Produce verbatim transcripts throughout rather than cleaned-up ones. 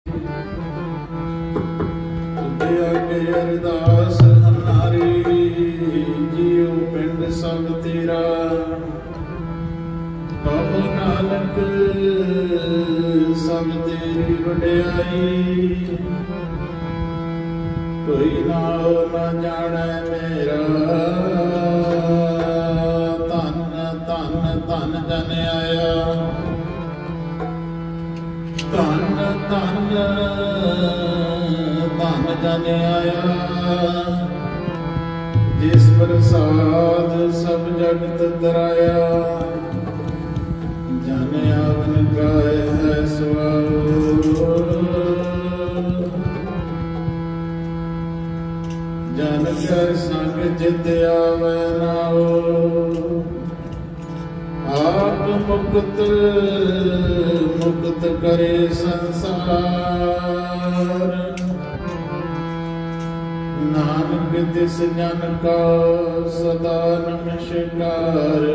ਅਰਦਾਸ ਹਮਾਰੀ ਜੀਉ ਪਿੰਡ ਸਭ ਤੇਰਾ। ਕਹੋ ਨਾਨਕ ਸਭ ਤੇਰੀ ਵਡਿਆਈ। ਕੋਈ ਨਾਉ ਨਾ ਜਾਣੈ ਮੇਰਾ। ਧੰਨ ਧੰਨ ਧੰਨ ਜਨ ਆਇਆ। ਧੰਨ ਧੰਨ ਧੰਨ ਜਨ ਆਇਆ। ਜਿਸ ਪ੍ਰਸਾਦ ਸਭ ਜਗਤ ਤਰਾਇਆ। ਜਨ ਆਵਨ ਗਾਏ ਹੈ ਸੁਆਉ। ਜਨ ਕੈ ਸੰਗ ਚਿਤ ਆਵੈ ਨਾਉ। ਆਪ ਮੁਕਤ ਮੁਕਤ ਕਰੇ ਸੰਸਾਰ। ਨਾਨਕ ਤਿਸ ਜਨ ਕਾ ਸਦਾ ਨਮਸਕਾਰ।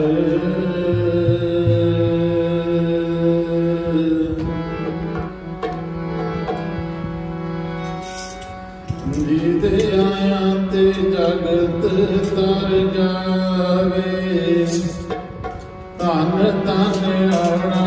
ਜੀਤੇ ਆਇਆ ਤੇ ਜਗਤ ਤਰ ਜਾਵੇ। ਧੰਨ ਧੰਨ ਆਉਣਾ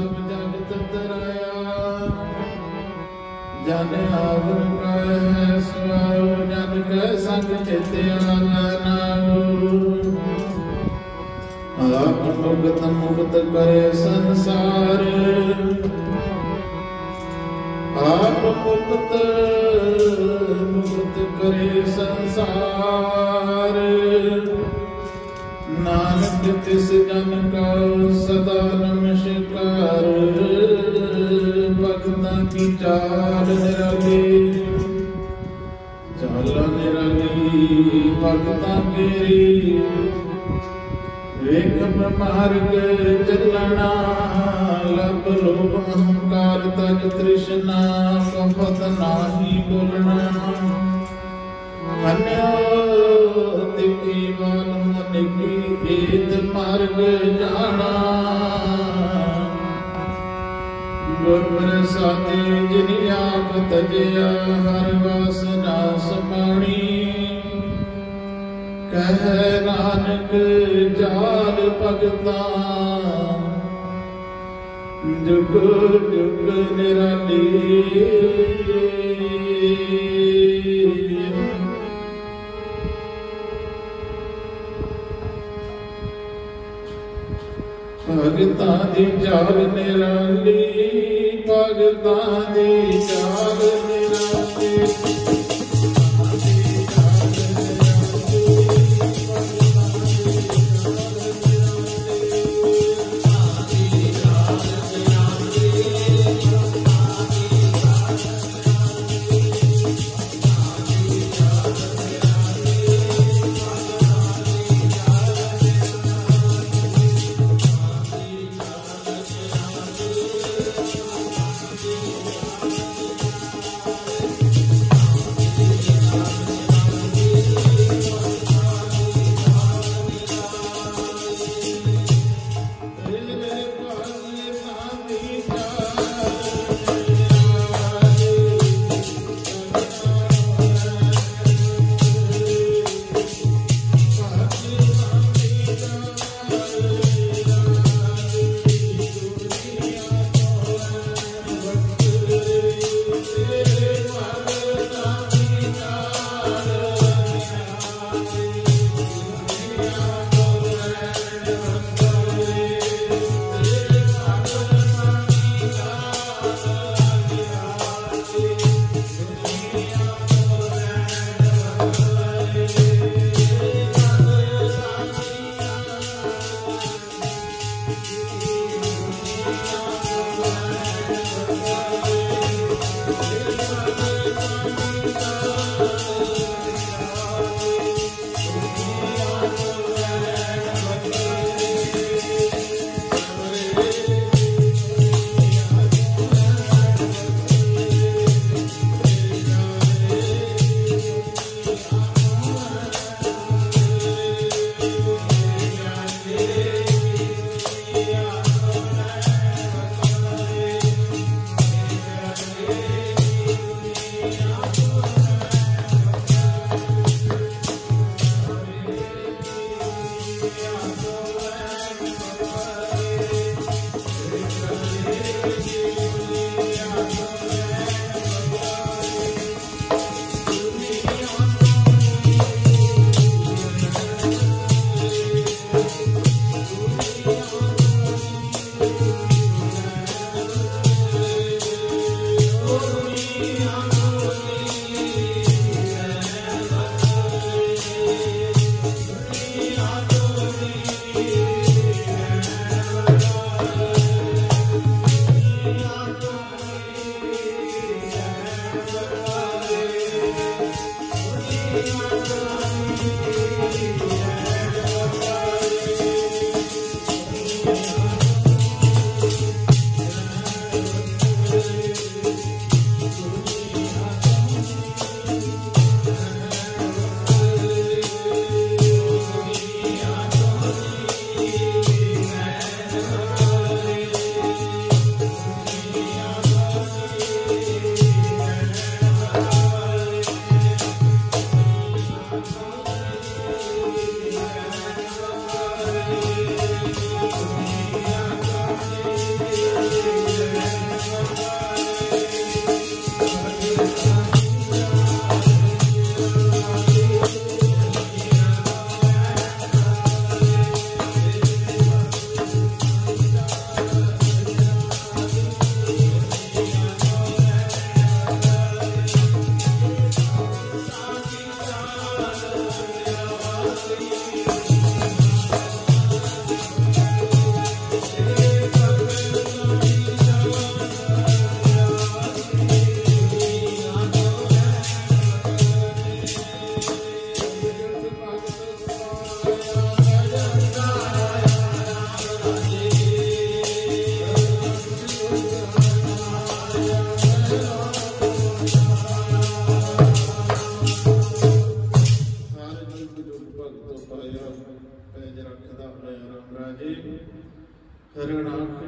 ਸਭ ਜਗਤ ਤਰਾਇਆ। ਜਨ ਆਵਨ ਕਾਇ ਹੈ ਸੁਆਉ, ਜਨ ਕੈ ਸੰਗ ਚਿਤ ਆਵਨਾਉ। ਆਪ ਮੁਕਤ ਮੁਕਤ ਕਰੇ ਸੰਸਾਰ, ਆਪ ਮੁਕਤ ਮੁਕਤ ਕਰੇ ਸੰਸਾਰ। ਨਾਨਕ ਤਿਸ ਜਨ ਕਉ ਸਦਾ ਨਮਸਕਾਰ। ਭਗਤਾਂ ਕੀ ਚਾਲ ਨਿਰਾਲੀ, ਚਾਲ ਨਿਰਾਲੀ ਭਗਤਾਂ ਕੇਰੀ। ਵੇਖ ਮਾਰਗ ਚੱਲਣਾ, ਲਬ ਲੋਭ ਅਹੰਕਾਰ ਤਜ ਤ੍ਰਿਸ਼ਨਾ। ਕਹਤ ਨਾਹੀ ਬੋਲਣਾ, ਮੰਨਿਓ ਤਿਖੀ ਬਾਲ ਮਨਿਕੀ। ਏਤ ਮਾਰਗ ਜਾਣਾ, ਗੁਰ ਪ੍ਰਸਾਦਿ ਜਿਨਿ ਆਪ ਤਜਿਆ। ਹਰਿ ਵਾਸਨਾ ਸਮਾਣੀ, ਕਹਿ ਨਾਨਕ ਜਾਲ ਭਗਤਾਂ। ਜੁਗ ਜੁਗ ਨਿਰਾਲੀ, ਭਗਤਾਂ ਦੀ ਚਾਲ ਨਿਰਾਲੀ, ਭਗਤਾਂ ਦੀ ਚਾਲ ਨਿਰਾਲੀ।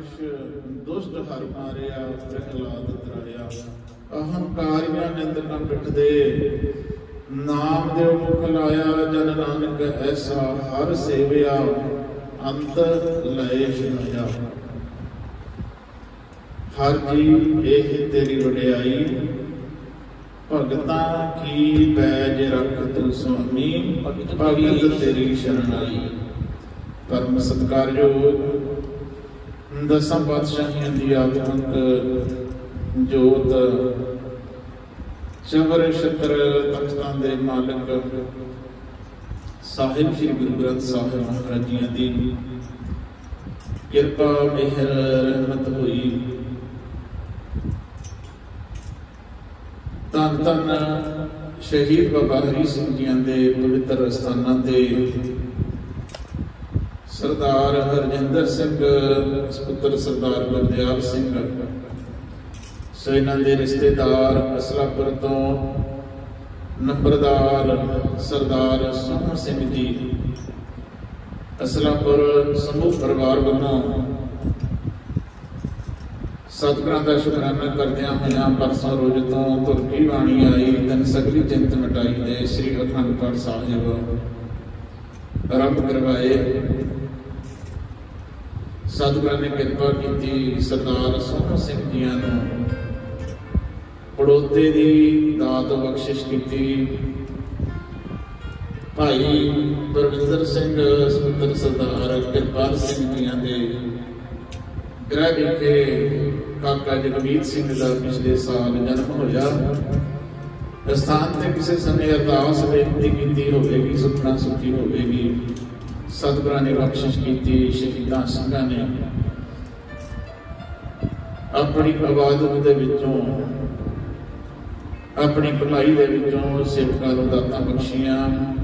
कुछ दुष्ट हर मारिया प्रहलाद तराया। अहंकारियां निंद न पिटदे नाम देव मुख लाया। जन नानक ऐसा हर सेविया अंत लय सुनाया। हर जी एह तेरी वडियाई भगतां की बैज रख तू स्वामी। भगत तेरी शरणाई। परम सत्कारयोग दसां पातशाहियां दी आत्मक जोत चवर छत्र तख्तां दे मालिक साहिब श्री गुरु ग्रंथ साहिब महाराज जी दी किरपा मेहर रहमत हुई। धन धन शहीद बाबा हरी सिंह जी दे पवित्र स्थानां ते सरदार हरजिंदर सिंह पुत्र सरदार गुरदयाल सिंह सो इन्हां दे रिश्तेदार असलापुर तो नंबरदार सरदार सोहन सिंह जी असलापुर समूह परिवार वालों सतगुरां दा शुकराना करदियां होइयां परसों रोज तो तुरकी बाणी आई दिन सगली चिंत मिटाई दे श्री अखंड पाठ साहिब आरंभ करवाए। सतगुरां ने कृपा की सरदार सोहन सिंह जियां नूं पड़ोते की दात बख्शिश की। भाई परविंदर सिंह पुत्र सरदार कृपाल सिंह जियां दे गृह विखे काका जगमीत सिंह का पिछले साल जन्म होया। स्थान से किसी समय अरदास बेनती की होगी सुखना सुखी होगी। सतगुरां ने बख्शिश की। शहीदां सिंघां ने अपनी इबादत दे विचों अपनी भलाई दे विचों सेवकां नूं दातां बख्शियां।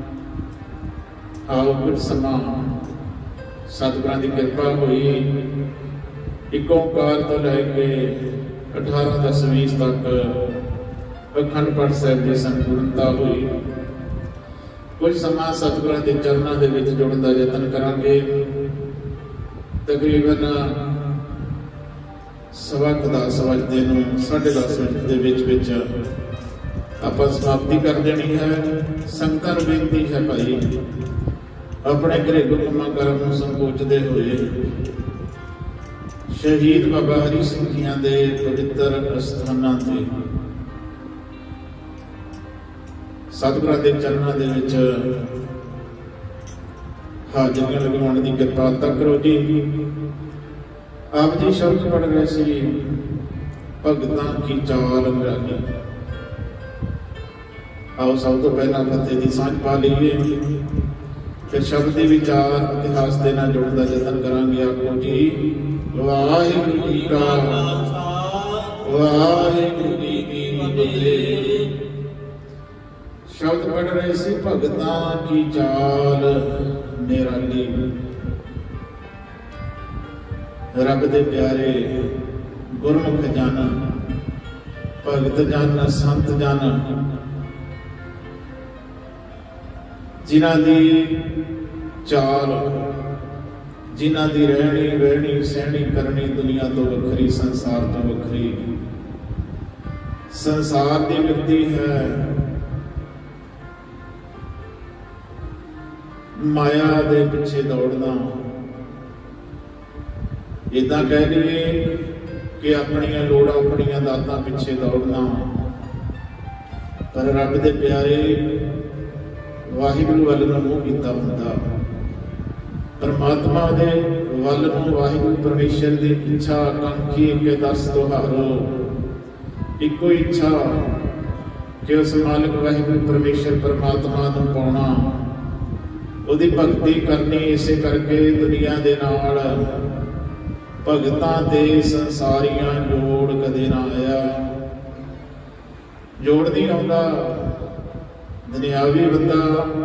आओ कुछ समा सतगुरां की कृपा हुई। एक ओंकार तो लैके अठारह दस बीस तक अखंड पाठ साहिब की संपूर्णता हुई। कुछ समा सतगुरां के चरणों के विच जुड़न का यतन करांगे। तकरीबन सवा दस बजते नूं साढ़े दस मिनट के विच विच आपां समाप्ति कर देनी है। संगतां नूं बेनती है भाई अपने घरेलू कामां कर्म नूं संकोचदे होए शहीद बाबा हरी सिंह जियां दे पवित्र स्थानां ते सतगुरां दे चरणों दे विच हाजरियां लगवाउण दी किरपालता करो जी। आप जी शब्द पढ़ रहे सी भगतां की चाल निराली। आओ सब तो पहला फतेह की सांझ पा लीए फिर शब्द के विचार इतिहास के नाल जुड़न का यतन करांगे। आखो जी वाहिगुरू जी का वाहिगुरू जी की फतेह। शब्द पढ़ रहे सी भगतां की चाल निराली। रब दे प्यारे गुरमुख जन भगत जन संत जन जिन्हां दी चाल जिन्हां दी रहनी बहनी सहनी करनी दुनिया तो वखरी संसार तो वखरी। संसार की वृत्ति है माया दे पिछे दौड़ना। इदा कह लीए कि अपनियां लोड़ां अपनियां दातां पिछे दौड़ना। पर रब दे प्यारे वाहिगुरू वल नूं मूँह कीता हुंदा। परमात्मा दे वल नूं वाहिगुरू परमेश्वर दी इच्छा आकांक्षी के दस तुहारो इको इच्छा कि उस मालिक वाहिगुरू परमेश्वर परमात्मा नूं पाउणा उहदी भगती करनी। इसे करके दुनिया दे नाल भगतां ते संसारियां जोड़ कदे ना आया। जोड़ नहीं आउंदा। दुनियावी बंदा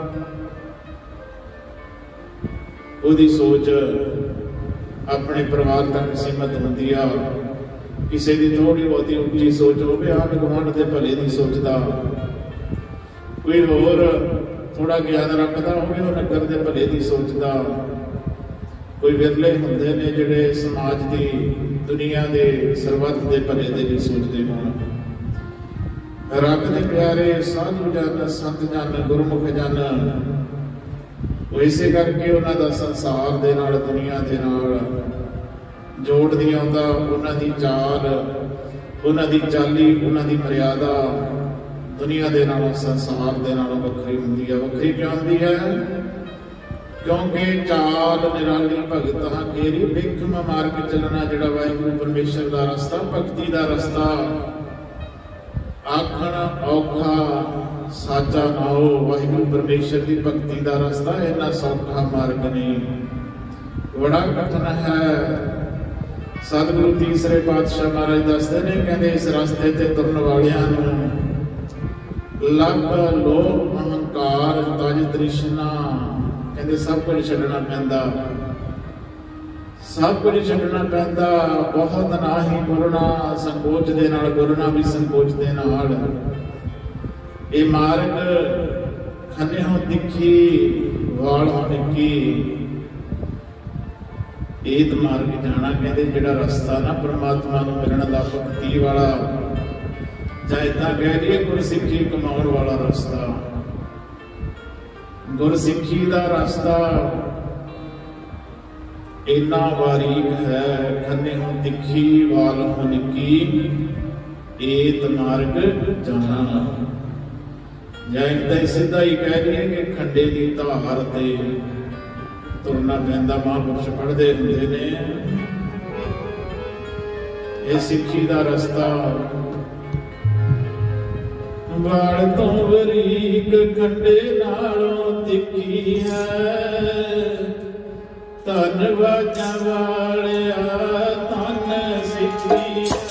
उहदी सोच अपने परिवार तक सीमित होंदी आ। किसी की थोड़ी बहुती उच्ची सोच होवे आंढ गुआंढ दे भले नहीं सोचता। कोई होर थोड़ा ज्ञान रखता होवे नगर दे भले नहीं सोचता। कोई विरले होंदे ने जिहड़े समाज की दुनिया के सरबत के भले दे लिए सोचते होण। रब दे प्यारे साधु जन संत जन गुरमुख जन वो इसे करके उन्हां दा संसार दे नाल दुनिया दे नाल जोड़दी आउंदा। उन्हां दी चाल उन्हां दी चाली उन्हां दी मर्यादा दुनिया दे नालों संसार दे नालों वखरी हुंदी है। वखरी क्यों हुंदी है? क्योंकि चाल निराली भगत हाँ केरी बिखम मार्ग चलना जिहड़ा वाहिगुरू परमेश्वर का रस्ता भगती का रस्ता आखण औखा साचा नाओ। वाहिगुरू परमेश्वर की भगती का रस्ता इन्ना सौखा मार्ग नहीं, बड़ा कठिन है। सतगुरु तीसरे पातशाह महाराज दसते ने कहते इस रास्ते ते तुरन वालियां नूं लभ लोभ अहंकार तज तृष्णा कहते सब कुछ छड्डना पैंदा, सब कुछ छड्डना पैंदा। बहुत ना ही बोलना संकोच दे नाल, बोलना भी संकोच दे नाल। ये मार्ग खन्ने हों तिखी वाल हों निक्की, एत मार्ग जाना कहते जिहड़ा रस्ता ना परमात्मा नूं मिलण दा भगती वाला जां इदां कह लईए गुरसिੱਖੀ कमाउण वाला रस्ता। गुरसिੱਖੀ का रास्ता इन्ना बारीक है, खन्ने हों तिखी वाल हों निक्की, एत मार्ग जाना। जां इदां सीधा ही कह लईए कि खंडे की धार ते तुरना पैंदा। महापुरुष पढ़ते हुंदे ने ये सिੱਖੀ का रस्ता वाल तो बरीक खंडे नालों तिखी है। धन बाजा वालिया धन सिੱਖੀ है।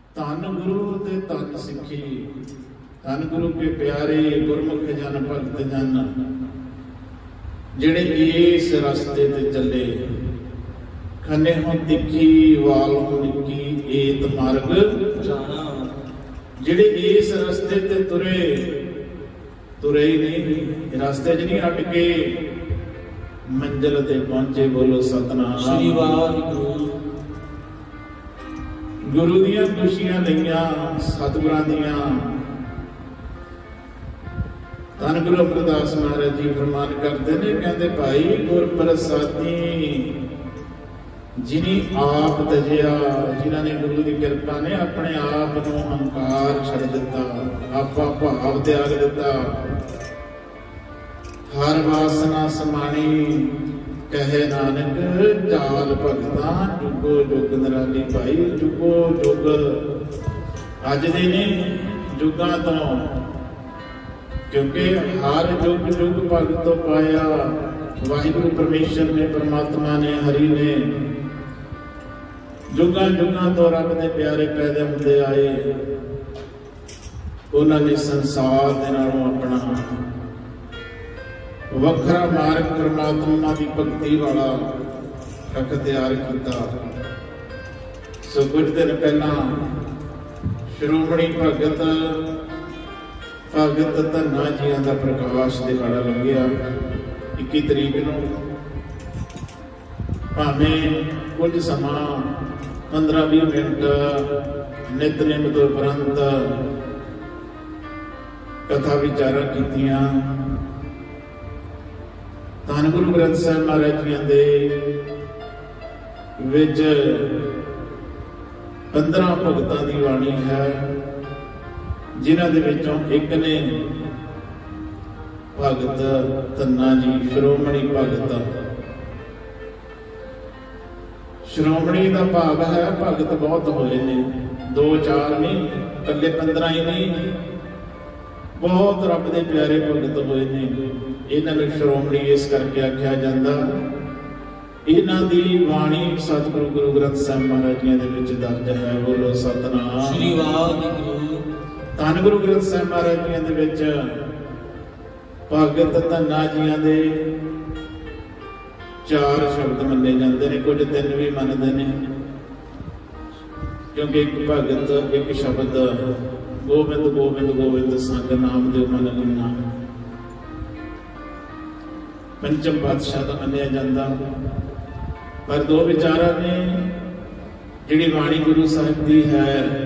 ਧੰਨ ਗੁਰੂ ਤੇ ਧੰਨ ਸਿੱਖੀ, ਧੰਨ ਗੁਰੂ ਕੇ ਪਿਆਰੇ ਗੁਰਮੁਖ ਜਨ ਭਗਤ ਜਨ, ਜਿਹੜੇ ਇਸ ਰਸਤੇ ਤੇ ਚੱਲੇ। ਖੰਨੇ ਹੋ ਤਿੱਖੀ ਵਾਲ ਹੋ ਨਿੱਕੀ ਏਤ ਮਾਰਗ ਜਾਣਾ, ਜਿਹੜੇ ਇਸ ਰਸਤੇ ਤੇ ਤੁਰੇ ਤੁਰੇ ਹੀ ਨਹੀਂ, ਰਸਤੇ 'ਚ ਨਹੀਂ ਹਟ ਕੇ ਮੰਜ਼ਿਲ ਤੇ ਪਹੁੰਚੇ। ਬੋਲੋ ਸਤਨਾਮ ਸ੍ਰੀ ਵਾਹਿਗੁਰੂ। ਗੁਰੂ ਦੀਆਂ ਖੁਸ਼ੀਆਂ ਲਈਆਂ, ਸਤਿਗੁਰਾਂ ਦੀਆਂ। ਧੰਨ ਗੁਰੂ ਅਮਰਦਾਸ ਮਹਾਰਾਜ ਜੀ ਫਰਮਾਨ ਕਰਦੇ ਨੇ, ਕਹਿੰਦੇ ਭਾਈ ਗੁਰ ਪ੍ਰਸਾਦੀ ਜਿਨੀ ਆਪ ਤਜਿਆ, ਜਿਨ੍ਹਾਂ ਨੇ ਗੁਰੂ ਦੀ ਕਿਰਪਾ ਨੇ ਆਪਣੇ ਆਪ ਨੂੰ ਹੰਕਾਰ ਛੱਡ ਦਿੱਤਾ, ਆਪਾ ਭਾਵ ਤਿਆਗ ਦਿੱਤਾ। ਹਰ ਵਾਸਨਾ ਸਮਾਣੀ ਕਹੇ ਨਾਨਕ ਜਾਲ ਭਗਤਾਂ, ਜੁਗੋ ਜੁਗ ਨਿਰਾਲੀ। ਭਾਈ ਜੁਗੋ ਜੁਗ ਅੱਜ ਦੇ ਨੇ ਜੁਗਾਂ ਤੋਂ, ਕਿਉਂਕਿ ਹਰ ਜੁਗ ਜੁਗ ਭਗਤ ਤੋਂ ਪਾਇਆ। ਵਾਹਿਗੁਰੂ ਪਰਮੇਸ਼ਰ ਨੇ, ਪਰਮਾਤਮਾ ਨੇ, ਹਰੀ ਨੇ ਜੁਗਾਂ ਜੁਗਾਂ ਤੋਂ ਰੱਬ ਦੇ ਪਿਆਰੇ ਪੈਦਾ ਹੁੰਦੇ ਆਏ। ਉਹਨਾਂ ਨੇ ਸੰਸਾਰ ਦੇ ਨਾਲੋਂ ਆਪਣਾ ਵੱਖਰਾ ਮਾਰਗ ਪਰਮਾਤਮਾ ਦੀ ਭਗਤੀ ਵਾਲਾ ਰੱਖ ਤਿਆਰ ਕੀਤਾ। ਸੋ ਕੁਝ ਦਿਨ ਪਹਿਲਾਂ ਸ਼੍ਰੋਮਣੀ ਭਗਤ ਭਗਤ ਧੰਨਾ ਜੀਆਂ ਦਾ ਪ੍ਰਕਾਸ਼ ਦਿਹਾੜਾ ਲੰਘਿਆ ਇੱਕੀ ਤਰੀਕ ਨੂੰ। ਭਾਵੇਂ ਕੁਝ ਸਮਾਂ ਪੰਦਰਾਂ ਵੀਹ ਮਿੰਟ ਨਿਤਨੇਮ ਤੋਂ ਉਪਰੰਤ ਕਥਾ ਵਿਚਾਰਾਂ ਕੀਤੀਆਂ। ਧੰਨ ਗੁਰੂ ਗ੍ਰੰਥ ਸਾਹਿਬ ਮਹਾਰਾਜ ਜੀ ਦੇ ਵਿੱਚ ਪੰਦਰਾਂ ਭਗਤਾਂ ਦੀ ਬਾਣੀ ਹੈ, ਜਿਨ੍ਹਾਂ ਦੇ ਵਿੱਚੋਂ ਇੱਕ ਨੇ ਭਗਤ ਧੰਨਾ ਜੀ, ਸ਼੍ਰੋਮਣੀ ਭਗਤ। ਸ਼੍ਰੋਮਣੀ ਦਾ ਭਾਵ ਹੈ ਭਗਤ ਬਹੁਤ ਹੋਏ ਨੇ, ਦੋ ਚਾਰ ਨਹੀਂ, ਇਕੱਲੇ ਪੰਦਰਾਂ ਹੀ ਨਹੀਂ, ਬਹੁਤ ਰੱਬ ਦੇ ਪਿਆਰੇ ਭਗਤ ਹੋਏ ਨੇ। ਇਹਨਾਂ ਨੂੰ ਸ਼੍ਰੋਮਣੀ ਇਸ ਕਰਕੇ ਆਖਿਆ ਜਾਂਦਾ, ਇਹਨਾਂ ਦੀ ਬਾਣੀ ਸਤਿਗੁਰੂ ਗੁਰੂ ਗ੍ਰੰਥ ਸਾਹਿਬ ਮਹਾਰਾਜ ਜੀ ਦੇ ਵਿੱਚ ਦਰਜ ਹੈ। ਬੋਲੋ ਸਤਨਾਮ ਸ੍ਰੀ ਵਾਹਿਗੁਰੂ। ਧੰਨ ਗੁਰੂ ਗ੍ਰੰਥ ਸਾਹਿਬ ਮਹਾਰਾਜ ਜੀ ਦੇ ਵਿੱਚ ਭਗਤ ਧੰਨਾ ਜੀਆਂ ਦੇ ਚਾਰ ਸ਼ਬਦ ਮੰਨੇ ਜਾਂਦੇ ਨੇ, ਕੁਝ ਤਿੰਨ ਵੀ ਮੰਨਦੇ ਨੇ, ਕਿਉਂਕਿ ਇੱਕ ਭਗਤ ਇੱਕ ਸ਼ਬਦ ਗੋਬਿੰਦ ਗੋਬਿੰਦ ਗੋਬਿੰਦ ਸੰਗ ਨਾਮ ਦੇ ਮਨ ਲੀਨਾ ਪੰਚਮ ਪਾਤਸ਼ਾਹ ਦਾ ਮੰਨਿਆ ਜਾਂਦਾ। ਪਰ ਦੋ ਵਿਚਾਰਾਂ ਨੇ, ਜਿਹੜੀ ਬਾਣੀ ਗੁਰੂ ਸਾਹਿਬ ਦੀ ਹੈ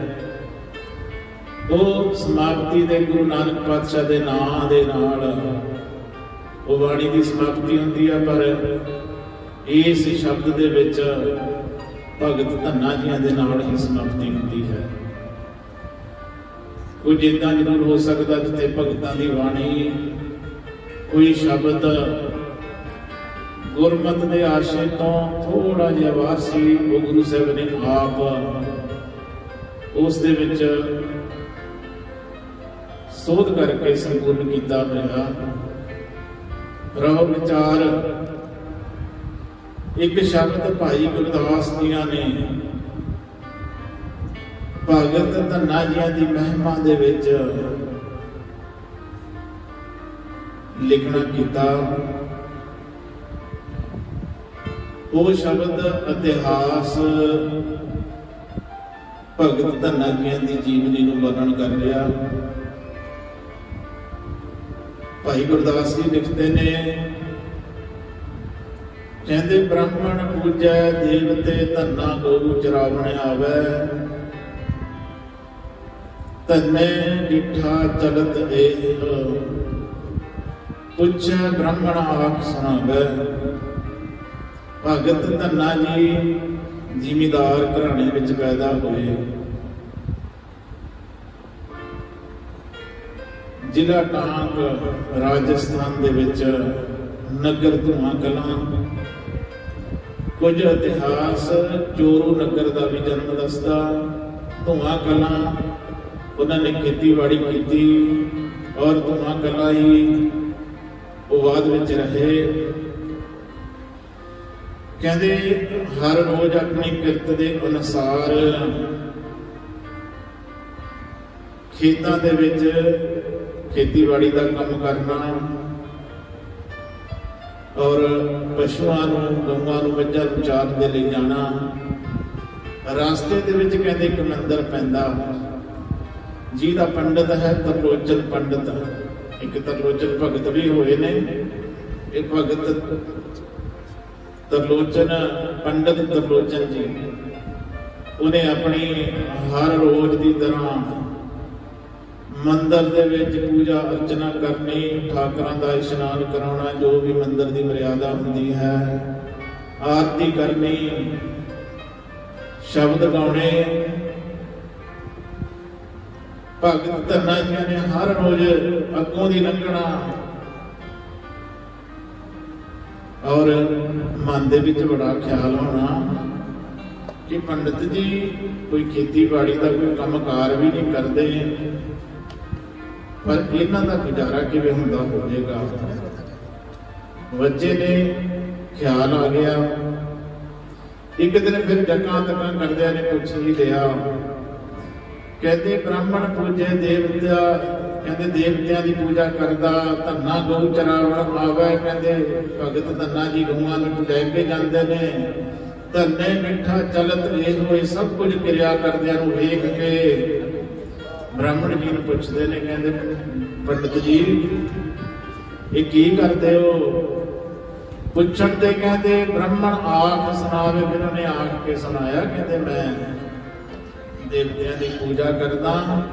ਉਹ ਸਮਾਪਤੀ ਦੇ ਗੁਰੂ ਨਾਨਕ ਪਾਤਸ਼ਾਹ ਦੇ ਨਾਂ ਦੇ ਨਾਲ ਉਹ ਬਾਣੀ ਦੀ ਸਮਾਪਤੀ ਹੁੰਦੀ ਹੈ, ਪਰ ਇਸ ਸ਼ਬਦ ਦੇ ਵਿੱਚ ਭਗਤ ਧੰਨਾ ਜੀਆਂ ਦੇ ਨਾਲ ਹੀ ਸਮਾਪਤੀ ਹੁੰਦੀ ਹੈ। ਕੁਝ ਏਦਾਂ ਜ਼ਰੂਰ ਹੋ ਸਕਦਾ ਜਿੱਥੇ ਭਗਤਾਂ ਦੀ ਬਾਣੀ ਕੋਈ ਸ਼ਬਦ ਗੁਰਮਤਿ ਦੇ ਆਸ਼ੇ ਤੋਂ ਥੋੜਾ ਜਿਹਾ ਬਾਹਰ ਸੀ, ਉਹ ਗੁਰੂ ਸਾਹਿਬ ਨੇ ਆਪ ਉਸ ਦੇ ਵਿੱਚ ਸੋਧ ਕਰਕੇ ਸੰਪੂਰਨ ਕੀਤਾ ਹੋਇਆ। ਰਹੋ ਵਿਚਾਰ ਇੱਕ ਸ਼ਬਦ ਭਾਈ ਗੁਰਦਾਸ ਜੀਆਂ ਨੇ ਭਗਤ ਧੰਨਾ ਜੀਆਂ ਦੀ ਮਹਿਮਾ ਦੇ ਵਿੱਚ ਲਿਖਣਾ ਕੀਤਾ। ਉਹ ਸ਼ਬਦ ਇਤਿਹਾਸ ਭਗਤ ਧੰਨਾ ਜੀਆਂ ਦੀ ਜੀਵਨੀ ਨੂੰ ਵਰਣਨ ਕਰ ਰਿਹਾ। ਭਾਈ ਗੁਰਦਾਸ ਜੀ ਲਿਖਦੇ ਨੇ, ਕਹਿੰਦੇ ਬ੍ਰਾਹਮਣ ਪੂਜੈ ਦੇਵਤੇ ਧੰਨਾ ਗਊ ਚਰਾਵਣ ਆਵੈ, ਧੰਨੇ ਡਿਠਾ ਚਲਤ ਏਹ ਪੁੱਛੈ ਬ੍ਰਾਹਮਣ ਆਖ ਸੁਣਾਵੈ। ਭਗਤ ਧੰਨਾ ਜੀ ਜ਼ਿਮੀਦਾਰ ਘਰਾਣੇ ਵਿੱਚ ਪੈਦਾ ਹੋਏ। ਜ਼ਿਲ੍ਹਾ ਟਾਂਗ ਰਾਜਸਥਾਨ ਦੇ ਵਿੱਚ ਨਗਰ ਧੂਆ ਕਲਾਂ। ਕੁਝ ਇਤਿਹਾਸ ਚੋਰੂ ਨਗਰ ਦਾ ਵੀ ਜਨਮ ਦੱਸਦਾ। ਧੂਆ ਕਲਾਂ ਉਹਨਾਂ ਨੇ ਖੇਤੀਬਾੜੀ ਕੀਤੀ ਔਰ ਧੂਆ ਕਲਾਂ ਹੀ ਉਹ ਬਾਅਦ ਵਿੱਚ ਰਹੇ। ਕਹਿੰਦੇ ਹਰ ਰੋਜ਼ ਆਪਣੀ ਕਿਰਤ ਦੇ ਅਨੁਸਾਰ ਖੇਤਾਂ ਦੇ ਵਿੱਚ ਖੇਤੀਬਾੜੀ ਦਾ ਕੰਮ ਕਰਨਾ ਔਰ ਪਸ਼ੂਆਂ ਨੂੰ ਗਊਆਂ ਨੂੰ ਮੱਝਾਂ ਨੂੰ ਚਾਰਨ ਦੇ ਲਈ ਜਾਣਾ। ਰਾਸਤੇ ਦੇ ਵਿੱਚ ਕਹਿੰਦੇ ਇੱਕ ਮੰਦਰ ਪੈਂਦਾ ਜਿਹਦਾ ਪੰਡਤ ਹੈ ਤਰਲੋਚਨ ਪੰਡਤ। ਇੱਕ ਤਰਲੋਚਨ ਭਗਤ ਵੀ ਹੋਏ ਨੇ। ਇਹ ਭਗਤ ਤਰਲੋਚਨ ਪੰਡਤ ਤਰਲੋਚਨ ਜੀ ਉਹਨੇ ਆਪਣੀ ਹਰ ਰੋਜ਼ ਦੀ ਤਰ੍ਹਾਂ ਮੰਦਰ ਦੇ ਵਿੱਚ ਪੂਜਾ ਅਰਚਨਾ ਕਰਨੀ, ਠਾਕਰਾਂ ਦਾ ਇਸ਼ਨਾਨ ਕਰਾਉਣਾ, ਜੋ ਵੀ ਮੰਦਰ ਦੀ ਮਰਿਆਦਾ ਹੁੰਦੀ ਹੈ, ਆਰਤੀ ਕਰਨੀ, ਸ਼ਬਦ ਗਾਉਣੇ। ਭਗਤ ਧੰਨਾ ਜੀ ਨੇ ਹਰ ਰੋਜ਼ ਅੱਗੋਂ ਦੀ ਲੰਘਣਾ ਔਰ ਮਨ ਦੇ ਵਿੱਚ ਬੜਾ ਖਿਆਲ ਹੋਣਾ ਕਿ ਪੰਡਤ ਜੀ ਕੋਈ ਖੇਤੀਬਾੜੀ ਦਾ ਕੋਈ ਕੰਮਕਾਰ ਵੀ ਨਹੀਂ ਕਰਦੇ, ਪਰ ਇਹਨਾਂ ਦਾ ਗੁਜ਼ਾਰਾ ਕਿਵੇਂ ਹੁੰਦਾ ਹੋਵੇਗਾ। ਬੱਚੇ ਨੇ ਖਿਆਲ ਆ ਗਿਆ। ਇੱਕ ਦਿਨ ਫਿਰ ਜੱਕਾਂ ਤੱਕਾਂ ਕਰਦਿਆਂ ਨੇ ਪੁੱਛ ਹੀ ਲਿਆ। ਕਹਿੰਦੇ ਬ੍ਰਾਹਮਣ ਪੂਜੇ ਦੇਵਤਾ, ਕਹਿੰਦੇ ਦੇਵਤਿਆਂ ਦੀ ਪੂਜਾ ਕਰਦਾ, ਧੰਨਾ ਗਊ ਚਰਾਵਣ ਆਵੇ। ਕਹਿੰਦੇ ਭਗਤ ਧੰਨਾ ਜੀ ਗਊਆਂ ਨੂੰ ਲੈ ਕੇ ਜਾਂਦੇ ਨੇ। ਧੰਨੇ ਮਿੱਠਾ ਚਲਤ ਇਹ ਹੋਏ ਸਭ ਕੁਝ ਕਿਰਿਆ ਕਰਦਿਆਂ ਨੂੰ ਵੇਖ ਕੇ ਬ੍ਰਾਹਮਣ ਜੀ ਨੂੰ ਪੁੱਛਦੇ ਨੇ, ਕਹਿੰਦੇ ਪੰਡਤ ਜੀ ਇਹ ਕੀ ਕਰਦੇ ਹੋ? ਪੁੱਛਣ ਤੇ ਕਹਿੰਦੇ ਬ੍ਰਾਹਮਣ ਆਖ ਸੁਣਾਵੇ। ਫਿਰ ਉਹਨੇ ਆਖ ਕੇ ਸੁਣਾਇਆ, ਕਹਿੰਦੇ ਮੈਂ ਦੇਵਤਿਆਂ ਦੀ ਪੂਜਾ ਕਰਦਾ,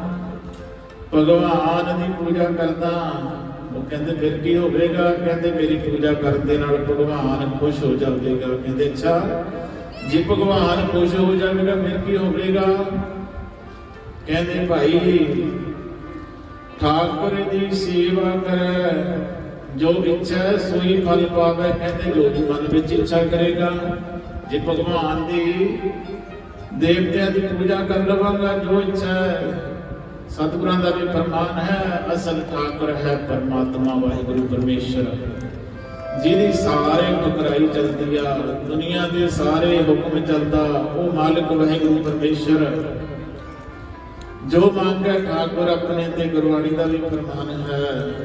ਭਗਵਾਨ ਦੀ ਪੂਜਾ ਕਰਦਾ। ਉਹ ਕਹਿੰਦੇ ਫਿਰ ਕੀ ਹੋਵੇਗਾ? ਕਹਿੰਦੇ ਮੇਰੀ ਪੂਜਾ ਕਰਨ ਦੇ ਨਾਲ ਭਗਵਾਨ ਖੁਸ਼ ਹੋ ਜਾਵੇਗਾ। ਕਹਿੰਦੇ ਅੱਛਾ, ਜੇ ਭਗਵਾਨ ਖੁਸ਼ ਹੋ ਜਾਵੇਗਾ ਫਿਰ ਕੀ ਹੋਵੇਗਾ? ਕਹਿੰਦੇ ਭਾਈ ਠਾਕੁਰ ਦੀ ਸੇਵਾ ਕਰੈ, ਜੋ ਇੱਛਾ ਸੋਈ ਫਲ ਪਾਵੇ। ਕਹਿੰਦੇ ਜੋ ਵੀ ਮਨ ਵਿੱਚ ਇੱਛਾ ਕਰੇਗਾ, ਜੇ ਭਗਵਾਨ ਦੀ ਦੇਵਤਿਆਂ ਦੀ ਪੂਜਾ ਕਰ ਲਵਾਂਗਾ, ਜੋ ਇੱਛਾ ਹੈ। ਸਤਿਗੁਰਾਂ ਦਾ ਵੀ ਫਰਮਾਨ ਹੈ, ਅਸਲ ਠਾਕੁਰ ਹੈ ਪਰਮਾਤਮਾ ਵਾਹਿਗੁਰੂ ਪਰਮੇਸ਼ਰ, ਜਿਹਦੀ ਸਾਰੇ ਬਕਰਾਈ ਚਲਦੀ ਆ, ਦੁਨੀਆ ਦੇ ਸਾਰੇ ਹੁਕਮ ਚੱਲਦਾ, ਉਹ ਮਾਲਕ ਵਾਹਿਗੁਰੂ ਪਰਮੇਸ਼ਰ। ਜੋ ਮੰਗੇ ਠਾਕੁਰ ਆਪਣੇ ਤੇ ਗੁਰਬਾਣੀ ਦਾ ਵੀ ਫਰਮਾਨ ਹੈ,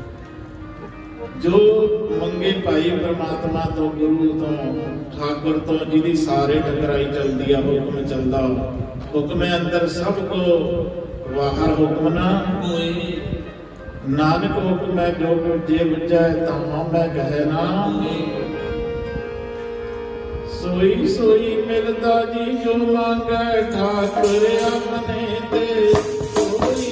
ਜੋ ਮੰਗੇ ਭਾਈ ਪਰਮਾਤਮਾ ਤੋਂ, ਗੁਰੂ ਤੋਂ, ਠਾਕੁਰ ਤੋਂ, ਜਿਹਦੀ ਸਾਰੇ ਟਕਰਾਈ ਚਲਦੀ ਆ, ਹੁਕਮ ਚੱਲਦਾ। ਹੁਕਮੇ ਅੰਦਰ ਸਭ ਕੋ ਵਾਹਰ ਹੁਕਮ ਨਾ ਹੋਏ, ਨਾਨਕ ਹੁਕਮ ਹੈ ਜੋ ਜੇ ਬੁਝੈ ਤਾਂ ਮੈਂ ਕਹੈ ਨਾ। ਸੋਈ ਸੋਈ ਮਿਲਦਾ ਜੀ ਜੋ ਮੰਗੈ ਠਾਕੁਰ ਆਪਣੇ ਤੇ। ਸੋਈ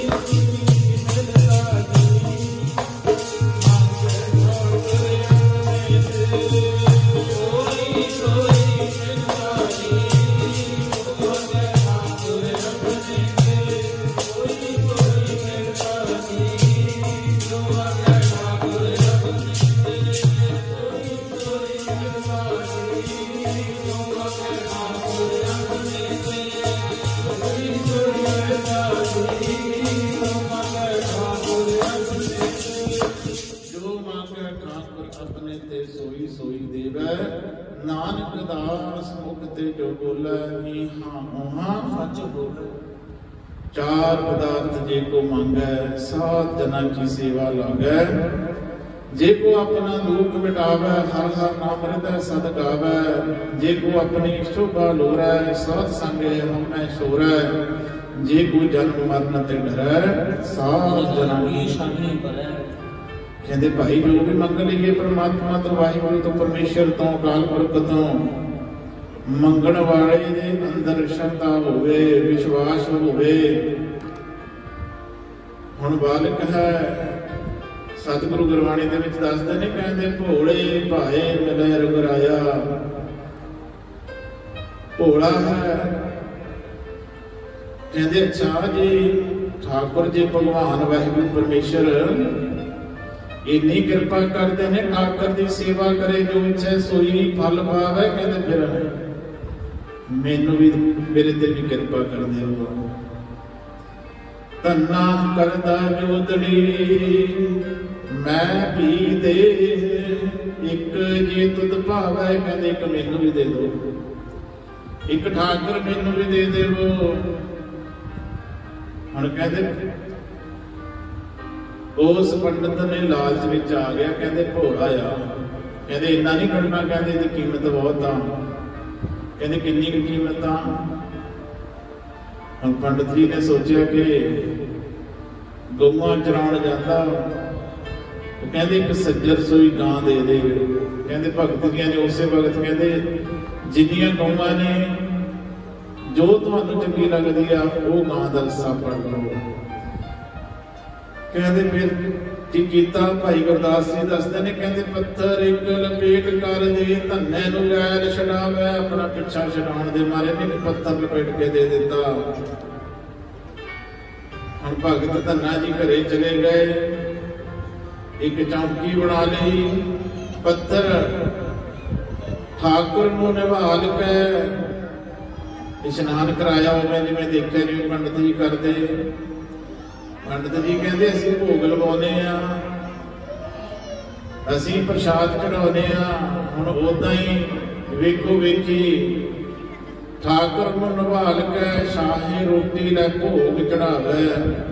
ਨਾਨਕ ਦਾਸ ਮੁਖ ਤੇ ਜੋ ਬੋਲੇ, ਨੀਹਾਂ ਮੋਹਾਂ ਸੱਚ ਬੋਲੇ। ਚਾਰ ਪਦਾਰਥ ਜੇ ਕੋ ਮੰਗੈ, ਸਾਧ ਜਨਾਂ ਕੀ ਸੇਵਾ ਲਾਗੈ। ਜੇ ਕੋ ਆਪਣਾ ਦੁਖ ਮਿਟਾਵੈ, ਹਰ ਹਰ ਨਾਮ ਹਿਰਦੈ ਸਦ ਗਾਵੈ। ਜੇ ਕੋ ਆਪਣੀ ਸ਼ੋਭਾ ਲੋਰੈ, ਸਾਧ ਸੰਗੇ ਹਉਮੈ ਛੋਰੈ। ਜੇ ਕੋ ਜਨਮ ਮਰਨ ਤੇ ਡਰੈ, ਸਾਧ ਜਨਾਂ ਕੀ ਸ਼ਾਨੀ ਭਰੈ। ਕਹਿੰਦੇ ਭਾਈ ਜੋ ਵੀ ਮੰਗ ਲਈਏ ਪਰਮਾਤਮਾ ਤੋਂ, ਵਾਹਿਗੁਰੂ ਤੋਂ, ਪਰਮੇਸ਼ਰ ਤੋਂ, ਅਕਾਲ ਪੁਰਖ ਤੋਂ, ਮੰਗਣ ਵਾਲੇ ਦੇ ਅੰਦਰ ਸ਼ਰਧਾ ਹੋਵੇ, ਵਿਸ਼ਵਾਸ ਹੋਵੇ। ਹੁਣ ਬਾਲਕ ਹੈ, ਸਤਿਗੁਰੂ ਗੁਰਬਾਣੀ ਦੇ ਵਿੱਚ ਦੱਸਦੇ ਨੇ, ਕਹਿੰਦੇ ਭੋਲੇ ਭਾਏ ਮਿਲੈ ਰਘੁਰਾਇਆ। ਭੋਲਾ ਹੈ, ਕਹਿੰਦੇ ਅੱਛਾ ਜੀ ਠਾਕੁਰ ਜੀ ਭਗਵਾਨ ਵਾਹਿਗੁਰੂ ਪਰਮੇਸ਼ਰ ਇੰਨੀ ਕਿਰਪਾ ਕਰਦੇ ਨੇ, ਠਾਕੁਰ ਦੀ ਸੇਵਾ ਕਰੇ ਜੋ ਇੱਛਾ ਸੋਈ ਫਲ ਪਾਵੇ। ਕਹਿੰਦੇ ਫਿਰ ਮੈਨੂੰ ਵੀ ਮੇਰੇ ਤੇ ਵੀ ਕਿਰਪਾ ਕਰਦੇ ਰਹੋ। ਧੰਨਾ ਕਰਦਾ ਜੋਦੜੀ ਮੈਂ ਵੀ ਦੇ, ਇੱਕ ਜੇ ਤੁਧ ਭਾਵੈ। ਕਹਿੰਦੇ ਇੱਕ ਮੈਨੂੰ ਵੀ ਦੇ ਦੋ, ਇੱਕ ਠਾਕੁਰ ਮੈਨੂੰ ਵੀ ਦੇ ਦੇਵੋ। ਹੁਣ ਕਹਿੰਦੇ ਉਸ ਪੰਡਤ ਨੇ ਲਾਲਚ ਵਿੱਚ ਆ ਗਿਆ, ਕਹਿੰਦੇ ਭੋਲਾ ਆ, ਕਹਿੰਦੇ ਇੰਨਾ ਨਹੀਂ ਕੱਢਣਾ, ਕਹਿੰਦੇ ਇਹਦੀ ਕੀਮਤ ਬਹੁਤ ਆ। ਕਹਿੰਦੇ ਕਿੰਨੀ ਕੁ ਕੀਮਤ ਆ? ਹੁਣ ਪੰਡਤ ਜੀ ਨੇ ਸੋਚਿਆ ਕਿ ਗਊਆਂ ਚਰਾਉਣ ਜਾਂਦਾ, ਉਹ ਕਹਿੰਦੇ ਇੱਕ ਸੱਜਰ ਸੂਈ ਗਾਂ ਦੇ ਦੇ। ਕਹਿੰਦੇ ਭਗਤ ਦੀਆਂ ਨੇ ਉਸੇ ਵਕਤ ਕਹਿੰਦੇ ਜਿੰਨੀਆਂ ਗਊਆਂ ਨੇ ਜੋ ਤੁਹਾਨੂੰ ਚੰਗੀ ਲੱਗਦੀ ਆ ਉਹ ਗਾਂ ਦਾ ਹਿੱਸਾ ਫੜ ਲਓ। ਕਹਿੰਦੇ ਫਿਰ ਕੀ ਕੀਤਾ? ਭਾਈ ਗੁਰਦਾਸ ਜੀ ਦੱਸਦੇ ਨੇ, ਕਹਿੰਦੇ ਪੱਥਰ ਇੱਕ ਲਪੇਟ ਕਰ ਦੇ ਧੰਨੇ ਨੂੰ ਗੈਰ ਛਡਾਵੇ। ਆਪਣਾ ਪਿੱਛਾ ਛਡਾਉਣ ਦੇ ਮਾਰੇ ਨੇ ਪੱਥਰ ਲਪੇਟ ਕੇ ਦੇ ਦਿੱਤਾ। ਹੁਣ ਭਗਤ ਧੰਨਾ ਜੀ ਘਰੇ ਚਲੇ ਗਏ, ਇੱਕ ਚੌਂਕੀ ਬਣਾ ਲਈ, ਪੱਥਰ ਠਾਕੁਰ ਨੂੰ ਨਿਭਾਲ ਕੇ ਇਸ਼ਨਾਨ ਕਰਾਇਆ ਹੋਵੇ, ਜਿਵੇਂ ਦੇਖਿਆ ਜਿਵੇਂ ਪੰਡਤ ਜੀ ਕਰਦੇ। ਪੰਡਤ ਜੀ ਕਹਿੰਦੇ ਅਸੀਂ ਭੋਗ ਲਵਾਉਂਦੇ ਆ, ਅਸੀਂ ਪ੍ਰਸ਼ਾਦ ਚੜਾਉਂਦੇ ਆ। ਹੁਣ ਓਦਾਂ ਹੀ ਵੇਖੋ ਵੇਖੀ ਠਾਕੁਰ ਨੂੰ ਨਿਭਾਲ ਕੇ ਸ਼ਾਹੀ ਰੋਟੀ ਲੈ ਭੋਗ ਚੜਾਵੇ।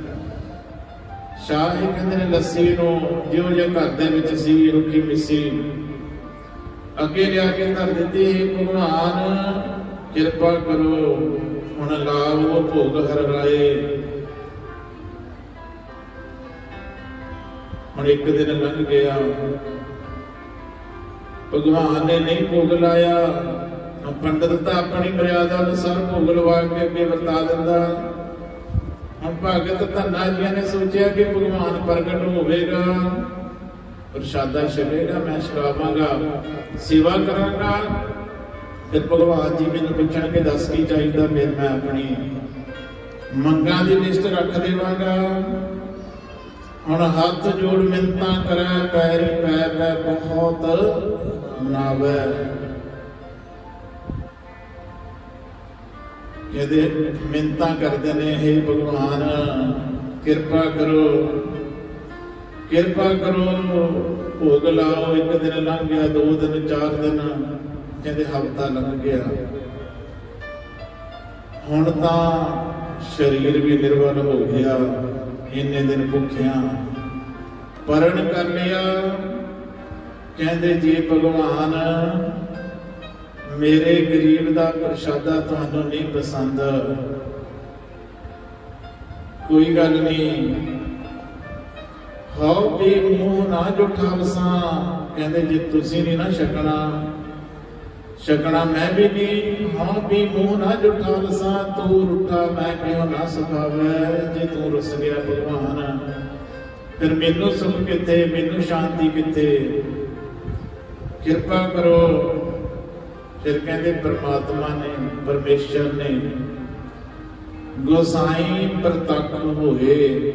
ਸ਼ਾਹੀ ਕਹਿੰਦੇ ਨੇ ਲੱਸੀ ਨੂੰ ਜਿਉਂ ਜਿਉਂ ਘਰ ਦੇ ਵਿੱਚ ਸੀ ਰੁੱਖੀ ਮਿੱਸੀ ਅੱਗੇ ਲਿਆ ਕੇ ਧਰ ਦਿੱਤੀ। ਭਗਵਾਨ ਕਿਰਪਾ ਕਰੋ, ਹੁਣ ਲਾਓ ਭੋਗ ਹਰ ਰਾਏ। ਹੁਣ ਇੱਕ ਦਿਨ ਲੰਘ ਗਿਆ, ਭਗਵਾਨ ਨੇ ਨਹੀਂ ਭੋਗ ਲਾਇਆ। ਪੰਡਤ ਤਾਂ ਆਪਣੀ ਮਰਿਆਦਾ ਅਨੁਸਾਰ ਭੋਗ ਲਵਾ ਕੇ ਅੱਗੇ ਵਰਤਾ ਦਿੰਦਾ। ਹੁਣ ਭਗਤ ਧੰਨਾ ਜੀ ਨੇ ਸੋਚਿਆ ਕਿ ਭਗਵਾਨ ਪ੍ਰਗਟ ਹੋਵੇਗਾ, ਪ੍ਰਸ਼ਾਦਾ ਛਕੇਗਾ, ਮੈਂ ਛਕਾਵਾਂਗਾ, ਸੇਵਾ ਕਰਾਂਗਾ। ਫਿਰ ਭਗਵਾਨ ਜੀ ਮੈਨੂੰ ਪੁੱਛਣਗੇ ਦੱਸ ਕੀ ਚਾਹੀਦਾ, ਫਿਰ ਮੈਂ ਆਪਣੀ ਮੰਗਾਂ ਦੀ ਲਿਸਟ ਰੱਖ ਦੇਵਾਂਗਾ। ਹੁਣ ਹੱਥ ਜੋੜ ਮਿੰਨਤਾਂ ਕਰੇ, ਪੈਰੀ ਪੈ ਪੈ ਬਹੁਤ ਮਨਾਵੇ। ਕਹਿੰਦੇ ਮਿੰਨਤਾਂ ਕਰਦੇ ਨੇ, ਹੇ ਭਗਵਾਨ ਕਿਰਪਾ ਕਰੋ, ਕਿਰਪਾ ਕਰੋ, ਭੋਗ ਲਾਓ। ਇੱਕ ਦਿਨ ਲੰਘ ਗਿਆ, ਦੋ ਦਿਨ, ਚਾਰ ਦਿਨ, ਕਹਿੰਦੇ ਹਫ਼ਤਾ ਲੰਘ ਗਿਆ। ਹੁਣ ਤਾਂ ਸਰੀਰ ਵੀ ਨਿਰਵਲ ਹੋ ਗਿਆ, ਇੰਨੇ ਦਿਨ ਭੁੱਖਿਆਂ ਪਰਨ ਕਰ ਲਿਆ। ਕਹਿੰਦੇ ਜੇ ਭਗਵਾਨ ਮੇਰੇ ਗਰੀਬ ਦਾ ਪ੍ਰਸ਼ਾਦਾ ਤੁਹਾਨੂੰ ਨਹੀਂ ਪਸੰਦ, ਕੋਈ ਗੱਲ ਨਹੀਂ, ਹਾਉ ਵੀ ਮੂੰਹ ਨਾ ਜੁਠਾ ਵਸਾਂ। ਕਹਿੰਦੇ ਜੇ ਤੁਸੀਂ ਨਹੀਂ ਨਾ ਛਕਣਾ, ਛਕਣਾ ਮੈਂ ਵੀ ਨਹੀਂ, ਹਾਂ ਵੀ ਮੂੰਹ ਨਾ ਜੁਠਾ ਵਸਾਂ। ਤੂੰ ਰੁੱਠਾ ਮੈਂ ਕਿਉਂ ਨਾ ਸੁਖਾਵੇ। ਜੇ ਤੂੰ ਰੁੱਸ ਗਿਆ ਭਗਵਾਨ, ਫਿਰ ਮੈਨੂੰ ਸੁਖ ਕਿੱਥੇ, ਮੈਨੂੰ ਸ਼ਾਂਤੀ ਕਿੱਥੇ? ਕਿਰਪਾ ਕਰੋ। ਫਿਰ ਕਹਿੰਦੇ ਪਰਮਾਤਮਾ ਨੇ, ਪਰਮੇਸ਼ਰ ਨੇ, ਗੋਸਾਈ ਪ੍ਰਤੱਖ ਹੋਏ।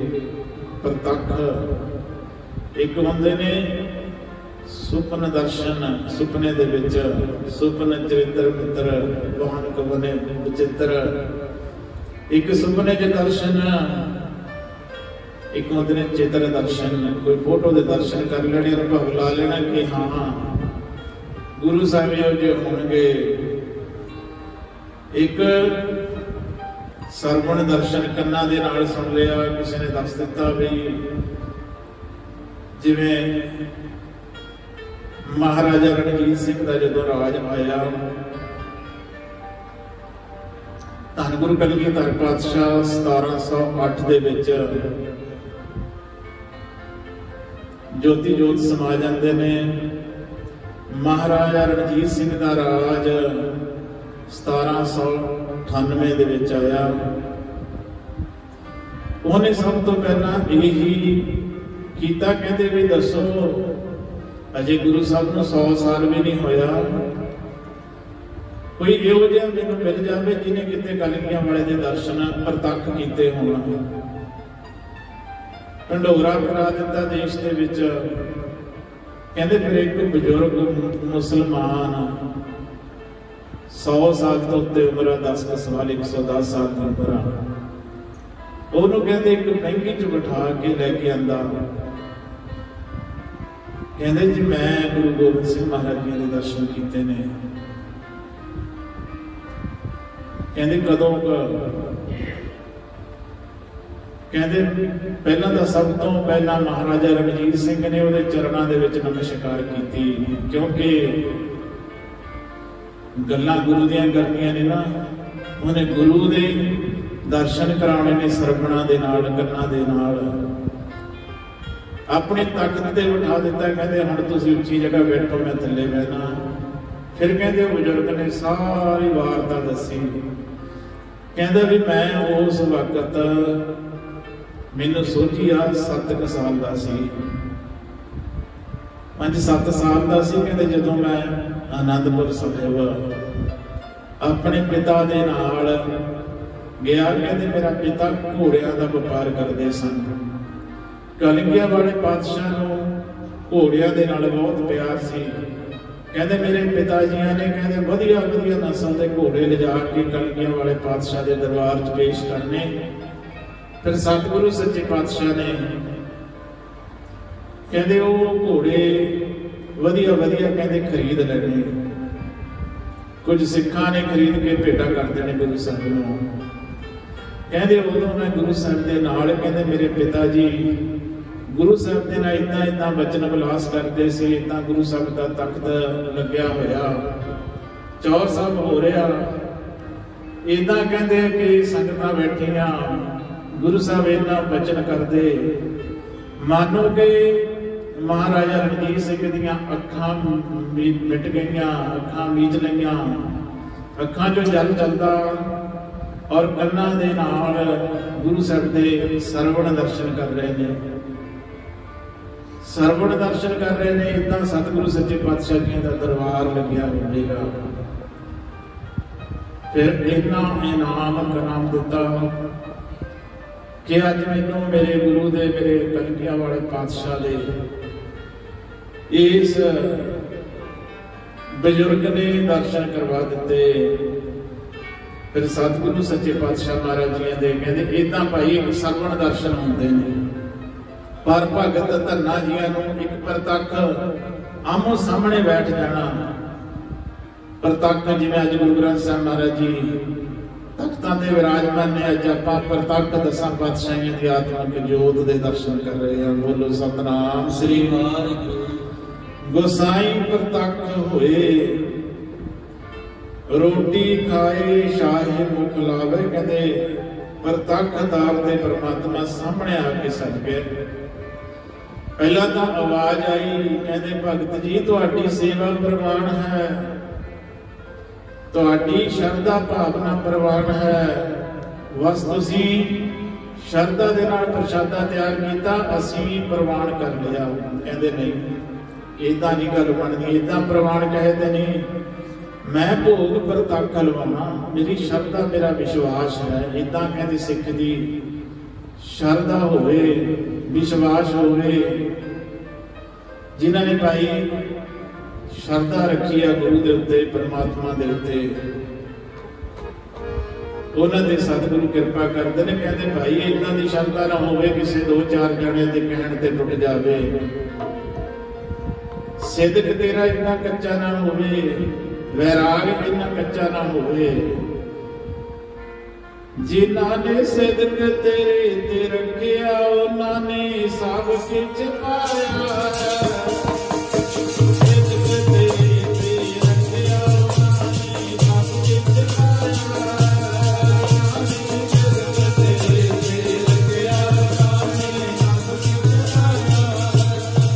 ਪ੍ਰਤੱਖ ਇੱਕ ਹੁੰਦੇ ਨੇ ਸੁਪਨ ਦਰਸ਼ਨ, ਸੁਪਨੇ ਦੇ ਵਿੱਚ ਸੁਪਨ ਚਰਿੱਤਰ ਮਿੱਤਰ ਵਾਹਨ ਬਣੇ ਵਿਚਿੱਤਰ। ਇੱਕ ਸੁਪਨੇ ਚ ਦਰਸ਼ਨ, ਇੱਕ ਹੁੰਦੇ ਨੇ ਚਿੱਤਰ ਦਰਸ਼ਨ। ਕੋਈ ਫੋਟੋ ਦੇ ਦਰਸ਼ਨ ਕਰ ਲੈਣੇ, ਅਨੁਭਵ ਲਾ ਲੈਣਾ ਕਿ ਹਾਂ ਗੁਰੂ ਸਾਹਿਬ ਇਹੋ ਜਿਹੇ ਹੋਣਗੇ। ਇੱਕ ਸਰਵਣ ਦਰਸ਼ਨ, ਕੰਨਾਂ ਦੇ ਨਾਲ ਸੁਣ ਲਿਆ, ਕਿਸੇ ਨੇ ਦੱਸ ਦਿੱਤਾ ਵੀ ਜਿਵੇਂ ਮਹਾਰਾਜਾ ਰਣਜੀਤ ਸਿੰਘ ਦਾ ਜਦੋਂ ਰਾਜ ਆਇਆ, ਧੰਨ ਗੁਰੂ ਕਲਗੀਧਰ ਪਾਤਸ਼ਾਹ ਸਤਾਰਾਂ ਸੌ ਅੱਠ ਦੇ ਵਿੱਚ ਜੋਤੀ ਜੋਤ ਸਮਾ ਜਾਂਦੇ ਨੇ। ਮਹਾਰਾਜਾ ਰਣਜੀਤ ਸਿੰਘ ਦਾ ਰਾਜ ਸਤਾਰਾਂ ਸੌ ਅਠਾਨਵੇਂ ਦੇ ਵਿੱਚ ਆਇਆ। ਉਹਨੇ ਸਭ ਤੋਂ ਪਹਿਲਾਂ ਇਹੀ ਕੀਤਾ, ਕਹਿੰਦੇ ਵੀ ਦੱਸੋ ਅਜੇ ਗੁਰੂ ਸਾਹਿਬ ਨੂੰ ਸੌ ਸਾਲ ਵੀ ਨਹੀਂ ਹੋਇਆ, ਕੋਈ ਇਹੋ ਜਿਹਾ ਮੈਨੂੰ ਮਿਲ ਜਾਵੇ ਜਿਹਨੇ ਕਿਤੇ ਕਲਗੀਆਂ ਵਾਲੇ ਦੇ ਦਰਸ਼ਨ ਪ੍ਰਤੱਖ ਕੀਤੇ ਹੋਣ। ਢੰਡੋਰਾ ਕਰਾ ਦਿੱਤਾ ਦੇਸ਼ ਦੇ ਵਿੱਚ। ਕਹਿੰਦੇ ਫਿਰ ਇੱਕ ਬਜ਼ੁਰਗ ਮੁਸਲਮਾਨ, ਸੌ ਸਾਲ ਤੋਂ ਉੱਤੇ ਉਮਰ ਆ, ਦਸ ਕੁ ਸਵਾਲ, ਇੱਕ ਸੌ ਦਸ ਸਾਲ ਦੀ ਉਮਰ ਆ, ਉਹਨੂੰ ਕਹਿੰਦੇ ਇੱਕ ਮਹਿੰਗੀ ਚ ਬਿਠਾ ਕੇ ਲੈ ਕੇ ਆਂਦਾ। ਕਹਿੰਦੇ ਜੀ ਮੈਂ ਗੁਰੂ ਗੋਬਿੰਦ ਸਿੰਘ ਮਹਾਰਾਜ ਜੀ ਦੇ ਦਰਸ਼ਨ ਕੀਤੇ ਨੇ। ਕਹਿੰਦੇ ਕਦੋਂ? कहते पहला तो सब तो पहला महाराजा रणजीत सिंह ने उहदे चरणों दे विच नमस्कार की, क्योंकि गल्लां गुरु दियां करनियां ने ना, उन्हें गुरु दे दर्शन कराने ने सरवणा दे नाल गल्लां दे नाल अपने तख्त ते बिठा दिता। कहते हुण तुसीं उच्ची जगह बैठो, मैं थल्ले बहना। फिर कहते बुजुर्ग ने सारी वारता दसी, कहते भी मैं उस वक्त मैनू सोची आ सत्त क साल का सी, पंज सत्त साल का सी। कहते जदों मैं आनंदपुर साहिब अपने पिता दे नाल गया, कहते मेरा पिता घोड़ियां का व्यापार करते सन। कलगिया वाले पातशाह नूं घोड़ियां दे नाल बहुत प्यार सी। कहते मेरे पिता जियां ने कहते वधिया वधिया नस्ल के घोड़े लिजा के कलगिया वाले पातशाह के दरबार च पेश करने। फिर सतगुरु सच्चे पातशाह ने कहते वो घोड़े वधिया वधिया कहते खरीद लेने, कुछ सिखा ने खरीद के भेटा कर देने गुरु साहब नूं। कहते उदों मैं गुरु साहब के नाल कहते मेरे पिता जी गुरु साहब के नाल इदा इदा वचन विलास करते सी, इदा गुरु साहब का तख्त लग्या होया, चौर साहब हो रहा, इदा कहते कि संगतां बैठियां, गुरु साहब इन्ना वचन करते, मानो कि महाराजा रणजीत सिंह दियां अखां मिट गईयां, अखां मीच लईयां, अखां चों जल चलदा और कन्नां दे नाल गुरु साहब दे सरवण दर्शन कर रहे हैं, सरवण दर्शन कर रहे हैं। इदा सतगुरु सच्चे पातशाह जी का दरबार लग्या होगा। फिर इन्ना इनाम कराम दिता कि अज मैनू मेरे गुरु दे मेरे कलगिया वाले पातशाह दे इस बजुर्ग ने दर्शन करवा दिते। फिर सतगुरु सच्चे पातशाह महाराज जी दे कहते इदा भाई सरवण दर्शन होंदे ने, पर भगत धन्ना जियां नूं एक प्रतख आमो सामने बैठ जाना, प्रतख जिवें अज गुरु ग्रंथ साहिब महाराज जी तख्तां ते विराजमान ने, अज आपां प्रतख दसां पातशाहियां दी आत्मिक जोत दे दर्शन कर रहे हैं। बोलो सतनाम श्री वाहिगुरू। गोसाई प्रतख होए रोटी खाए शाहे मुख लावे, कहते प्रतख तार दे परमात्मा सामने आके सज गए। पहला तो आवाज आई, कहते भगत जी तुहाडी सेवा प्रवान है, तुहाडी शरधा भावना प्रवान है, बस तुसीं शरधा दे नाल प्रसादा तैयार कीता, असीं प्रवान कर लिया। कहते नहीं इदां नहीं गल बनदी, इदां प्रवान कहते नहीं, मैं भोग प्रतख लवाना, मेरी शरधा मेरा विश्वास है। इदां कहते सिख दी शरधा होवे विश्वास होवे, जिन्होंने भाई शरधा रखी है गुरु के उत्ते परमात्मा के उत्ते, उन्होंने सतगुरु कृपा करते हैं। कहते भाई इदां दी शरधा ना होवे किसी दो चार जने के कहण ते टुट जावे, सिदक तेरा इन्ना कच्चा ना होवे, वैराग इन्ना कच्चा ना होवे, जिन्हां ने सिदक तेरे ते रखिया उन्हां ने सब कुछ पाया। सिदक तेरे ते रखिया उन्हां ने सब कुछ पाया। सिदक तेरे ते रखिया उन्हां ने सब कुछ पाया।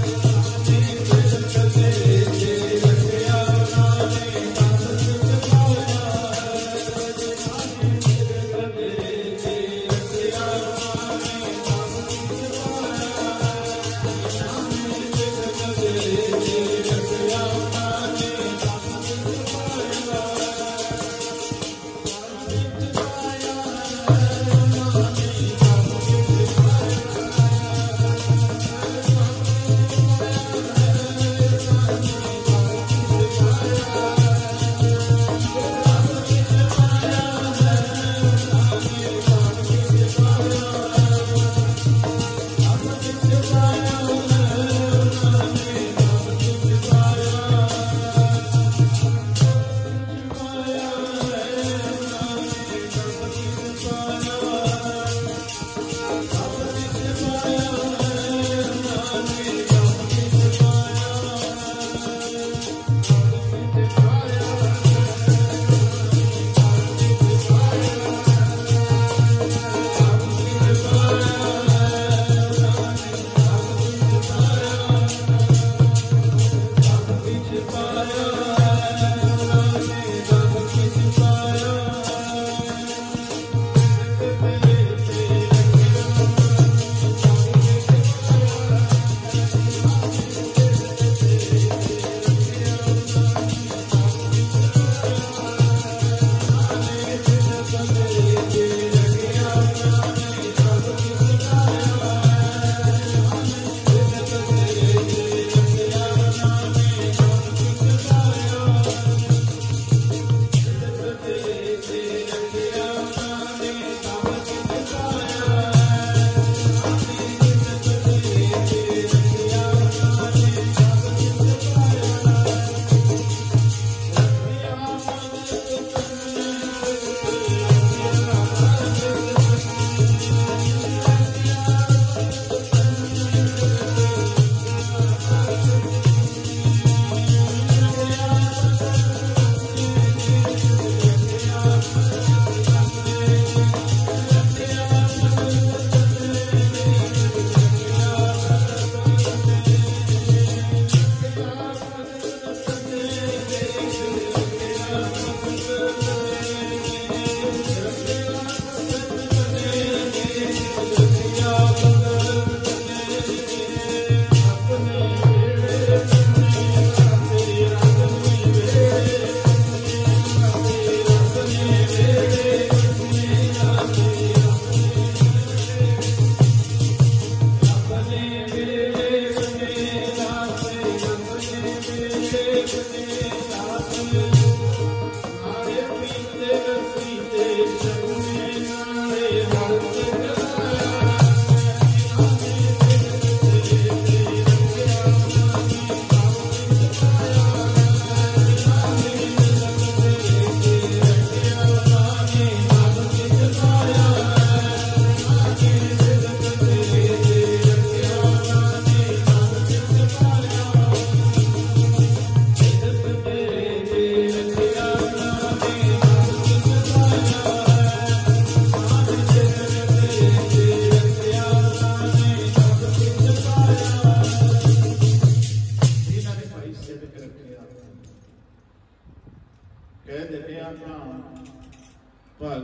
सिदक तेरे ते रखिया उन्हां ने सब कुछ पाया।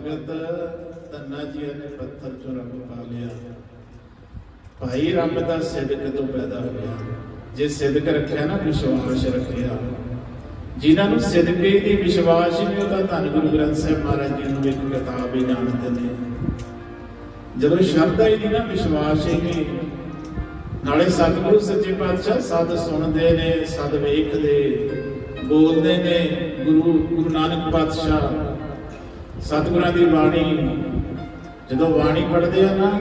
भगत धन्ना जी ने पत्थर चो रब पा लिया। भाई रब का सिदक तो पैदा होया, जे सिदक रखिया ना विश्वास रखिया, जिन्होंने सिदके की विश्वास ही नहीं, धन गुरु ग्रंथ साहिब महाराज जी ने एक किताब ही जानते हैं। जदों शरदा ही नहीं ना, विश्वास ही नहीं, नाले सतगुरु सच्चे पातशाह सद सुनते ने, सद वेखते बोलते ने। गुरु गुरु नानक पातशाह सतगुरां दी बाणी जदों बाणी पढ़ते हैं ना,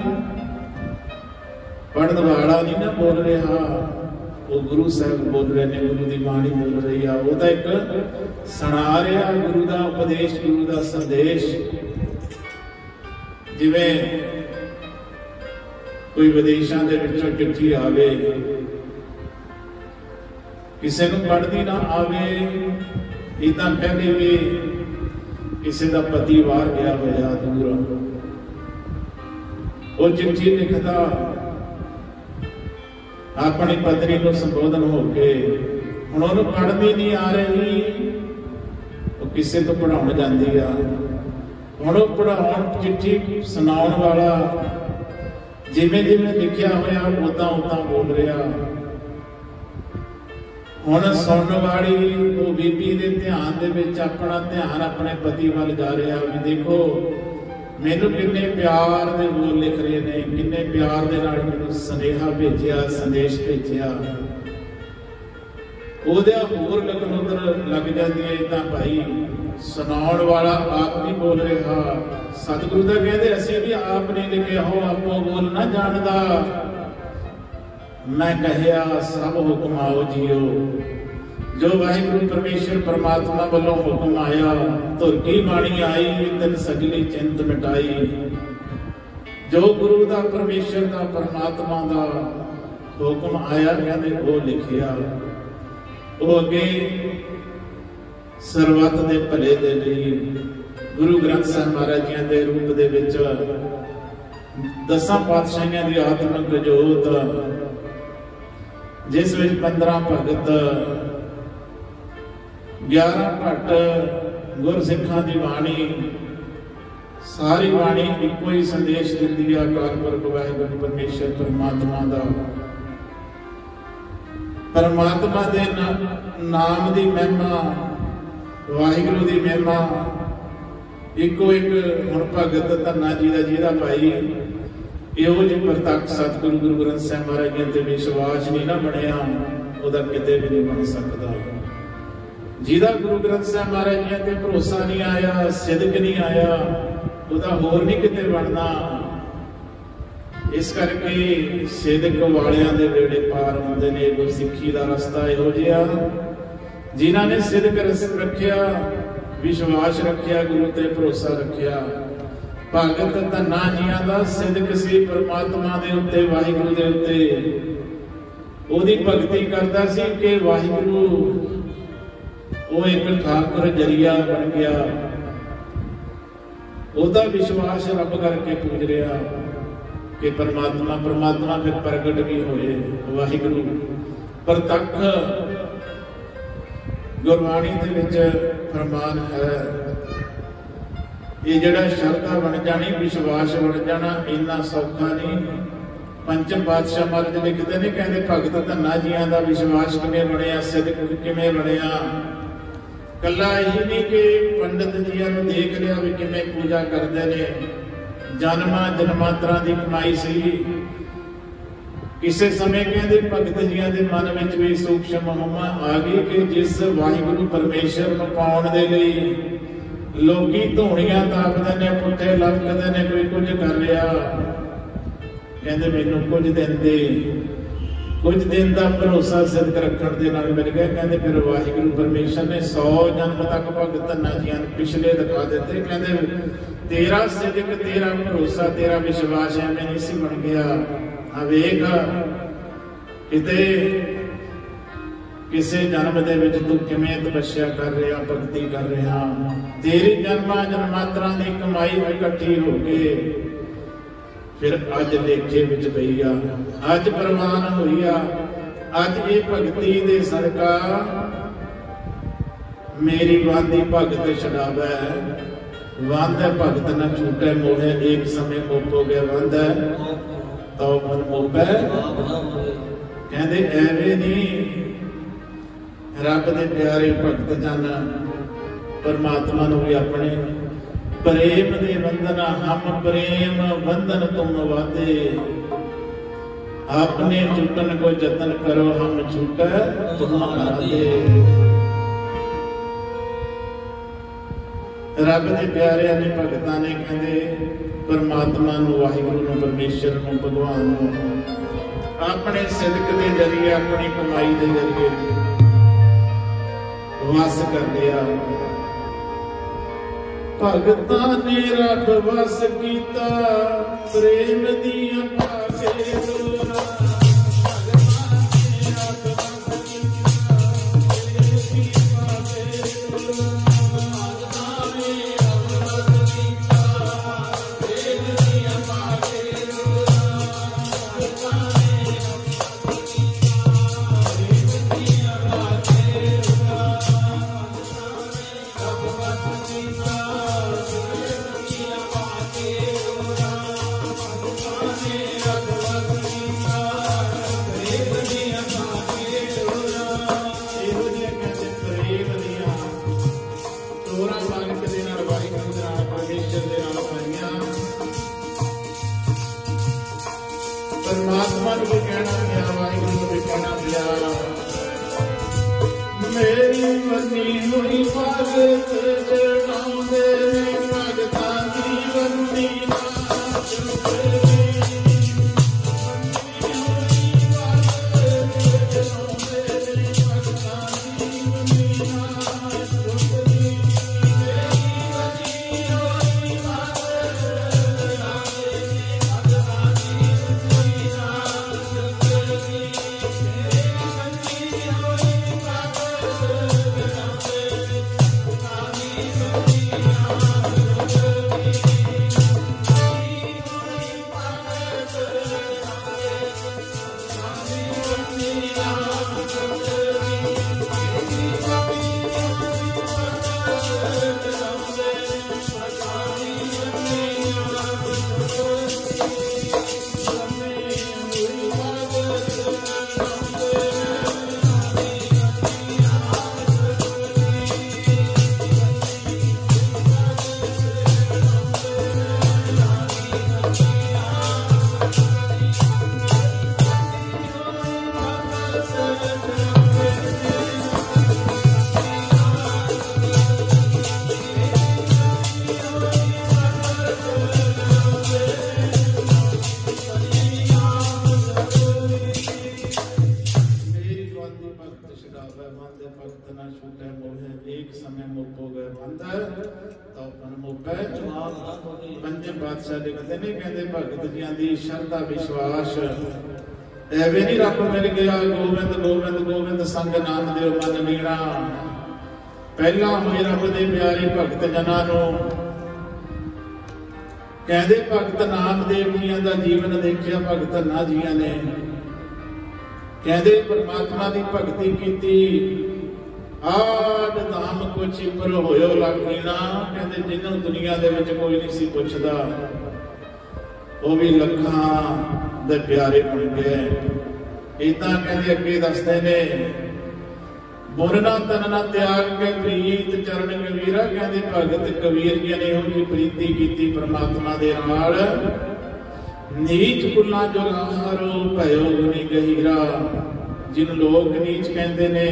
पढ़न वाला नहीं ना बोल रहा, वो गुरु साहब बोल रहे ने, गुरु की बाणी बोल रही है। वो तो एक सुना रहा गुरु का उपदेश, गुरु का संदेश। जिवें कोई विदेशों के विचों चिट्ठी आवे, किसी को पढ़ती ना आवे, इदा कहते भी किसी का पति बाहर गया होया दूर, वो चिट्ठी लिखता अपनी पत्नी को संबोधन होके, हुण उन्होंने पढ़नी नहीं आ रही, वो किसी को पढ़ाउण जाती आ। हुण वो पढ़ाउण चिट्ठी सुनाउण वाला जिवें जिवें लिखिया होया उदां उदां बोल रहा। हुण सुनने वाली वो बीबी दे ध्यान दे विच अपना ध्यान अपने पति वाल जा रहा भी देखो मैनू किन्ने प्यार दे बोल लिख रहे ने, किन्ने प्यार दे नाल मैनू सुनेहा भेजिया, संदेश भेजिया। ओहदा होर लगन उधर लग जाती है। तां भाई सुनाउण वाला आप नहीं बोल रहा। सतगुरु दा कहते असीं भी आप नहीं लिखे हो, आपो बोल ना जानदा। मैं कहिया सब हुक्म आओ जियो, जो वाहिगुरु परमेश्वर परमात्मा वालों हुक्म आया, तुर की बाणी आई तिन सगली चिंत मिटाई। जो गुरु का परमेश्वर का परमात्मा का हुक्म आया कहते वो लिखिया, वो अगे सरबत दे भले दे लई गुरु ग्रंथ साहिब महाराज जी के रूप दे विच दसां पातशाहियां दी आत्मक जोत, जिस विच पंद्रह भगत, ग्यारह भट्ट, गुरसिखां दी बाणी, सारी बाणी इको ही संदेश दिंदी है अकाल पुरख वाहिगुरू परमेश्वर परमात्मा दा। परमात्मा दे ना, नाम दी महिमा, वाहिगुरू दी महिमा इको एक। हुण भगत धन्ना जी दा जिहदा भाई इहो जी प्रतक्ष सतगुरु गुरु ग्रंथ साहिब महाराज जी ते विश्वास नहीं ना बनिया, उहदा किते भी नहीं बन सकदा। जिहदा गुरु ग्रंथ साहिब महाराज जी ते भरोसा नहीं आया, सिदक नहीं आया, उहदा होर नहीं किते बनना। इस करके सिदक वालियां दे वेड़े पार हुंदे ने। गुरसिੱਖੀ दा रस्ता इहो जिहा, जिन्हां ने सिदक रखिया, विश्वास रखिया, गुरु ते भरोसा रखिया। भगत धन्ना जियां दा सिदक सी परमात्मा दे उत्ते, वाहिगुरू दे उत्ते। ओहदी भगती करदा सी कि वाहिगुरू वो एक ठाकुर जरिया बन गया। ओहदा विश्वास रब करके पूज रहा कि परमात्मा परमात्मा फिर प्रगट भी होए। वाहिगुरू प्रतख गुरबाणी दे विच फरमान है, ये जड़ा शरधा बन जानी, विश्वास बन जाना इन्ना सौखा नहीं। पंचम पातशाह महाराज लिखते ने, कहते भगत धन्ना जियां दा विश्वास किवें बनिया, सिदक किवें बनिया। कला यही नहीं कि पंडित जियां नूं देख लिया भी किवें पूजा करते ने, जन्मा जन्मांतरां दी कमाई सी। किसी समय कहते भगत जियां दे मन विच भी सूक्ष्म महिमा आ गई कि जिस वाहिगुरू परमेश्वर नूं पाउण दे लई लोकी धूणियां तापदे ने, पुट्ठे लपकदे ने, कोई कुछ कर रहा। कहते मैनूं कुछ दिन दे, कुछ दिन का भरोसा सिद्ध रखण दे नाल मिल गया। कहते फिर वाहिगुरू परमेश्वर ने सौ जन्म तक भगत धन्ना जियां पिछले दिखा दिते। कहते तेरा सिदक, तेरा भरोसा, तेरा विश्वास एवें नहीं सी बन गया। आ वेख किते किसी जन्म दे विच तू किवें तपस्या कर रहा, भगती कर रहा। तेरी जन्मां जन्मांतरां दी कमाई इकट्ठी हो के फिर अज लेखे विच पई आ, अज प्रवान होई आ। अज ये भगती दे सदका मेरी बांदी भगत छड़ावे, वंद भगत न छूटे मोहे एक समय मुप हो गया वंद तो मन मुपै कहते एवें नहीं रब दे प्यारे भगत जन परमात्मा नूं भी अपने प्रेम दे बंधन हम प्रेम बंधन तुम वादे अपने छूटन को जतन करो हम छूटे तुम वादे। रब दे प्यारे ने भगतां ने कहते परमात्मा नूं वाहिगुरू नूं परमेश्वर नूं भगवान नूं अपने सिदक दे जरिए अपनी कमाई दे जरिए वस कर लिया। भगतां ने रब वस कीता प्रेम दियां पाके डोरा। परमात्मा को कहना गया वाहिगुरू को कहना गया मेरी बनी हुई भगत चढ़ाउंदे भगतां दी बंदी शरधा विश्वास एवे नहीं रब मिल गया गोविंद गोविंद गोविंद संग नाम देव मन मीणा। पहला होए रब दे प्यारे भगत जना नूं कहते भगत नामदेव जियां दा जीवन देखिया भगत ना जियां ने कहते परमात्मा की भगती की आद धाम को छिपर होयो लागीना कहते जिन्हों दुनिया दे विच कोई नहीं सी पुछदा वो भी लखां दे प्यारे बन गए। इदा कहते अगे दसते ने बुरना तनना त्याग के प्रीत चरण कबीरा कहते भगत कबीर जी ने उहदी प्रीति की परमात्मा दे नाल नीच कुला जो हारो भयो गुनी गहीरा जिन लोग नीच कहते ने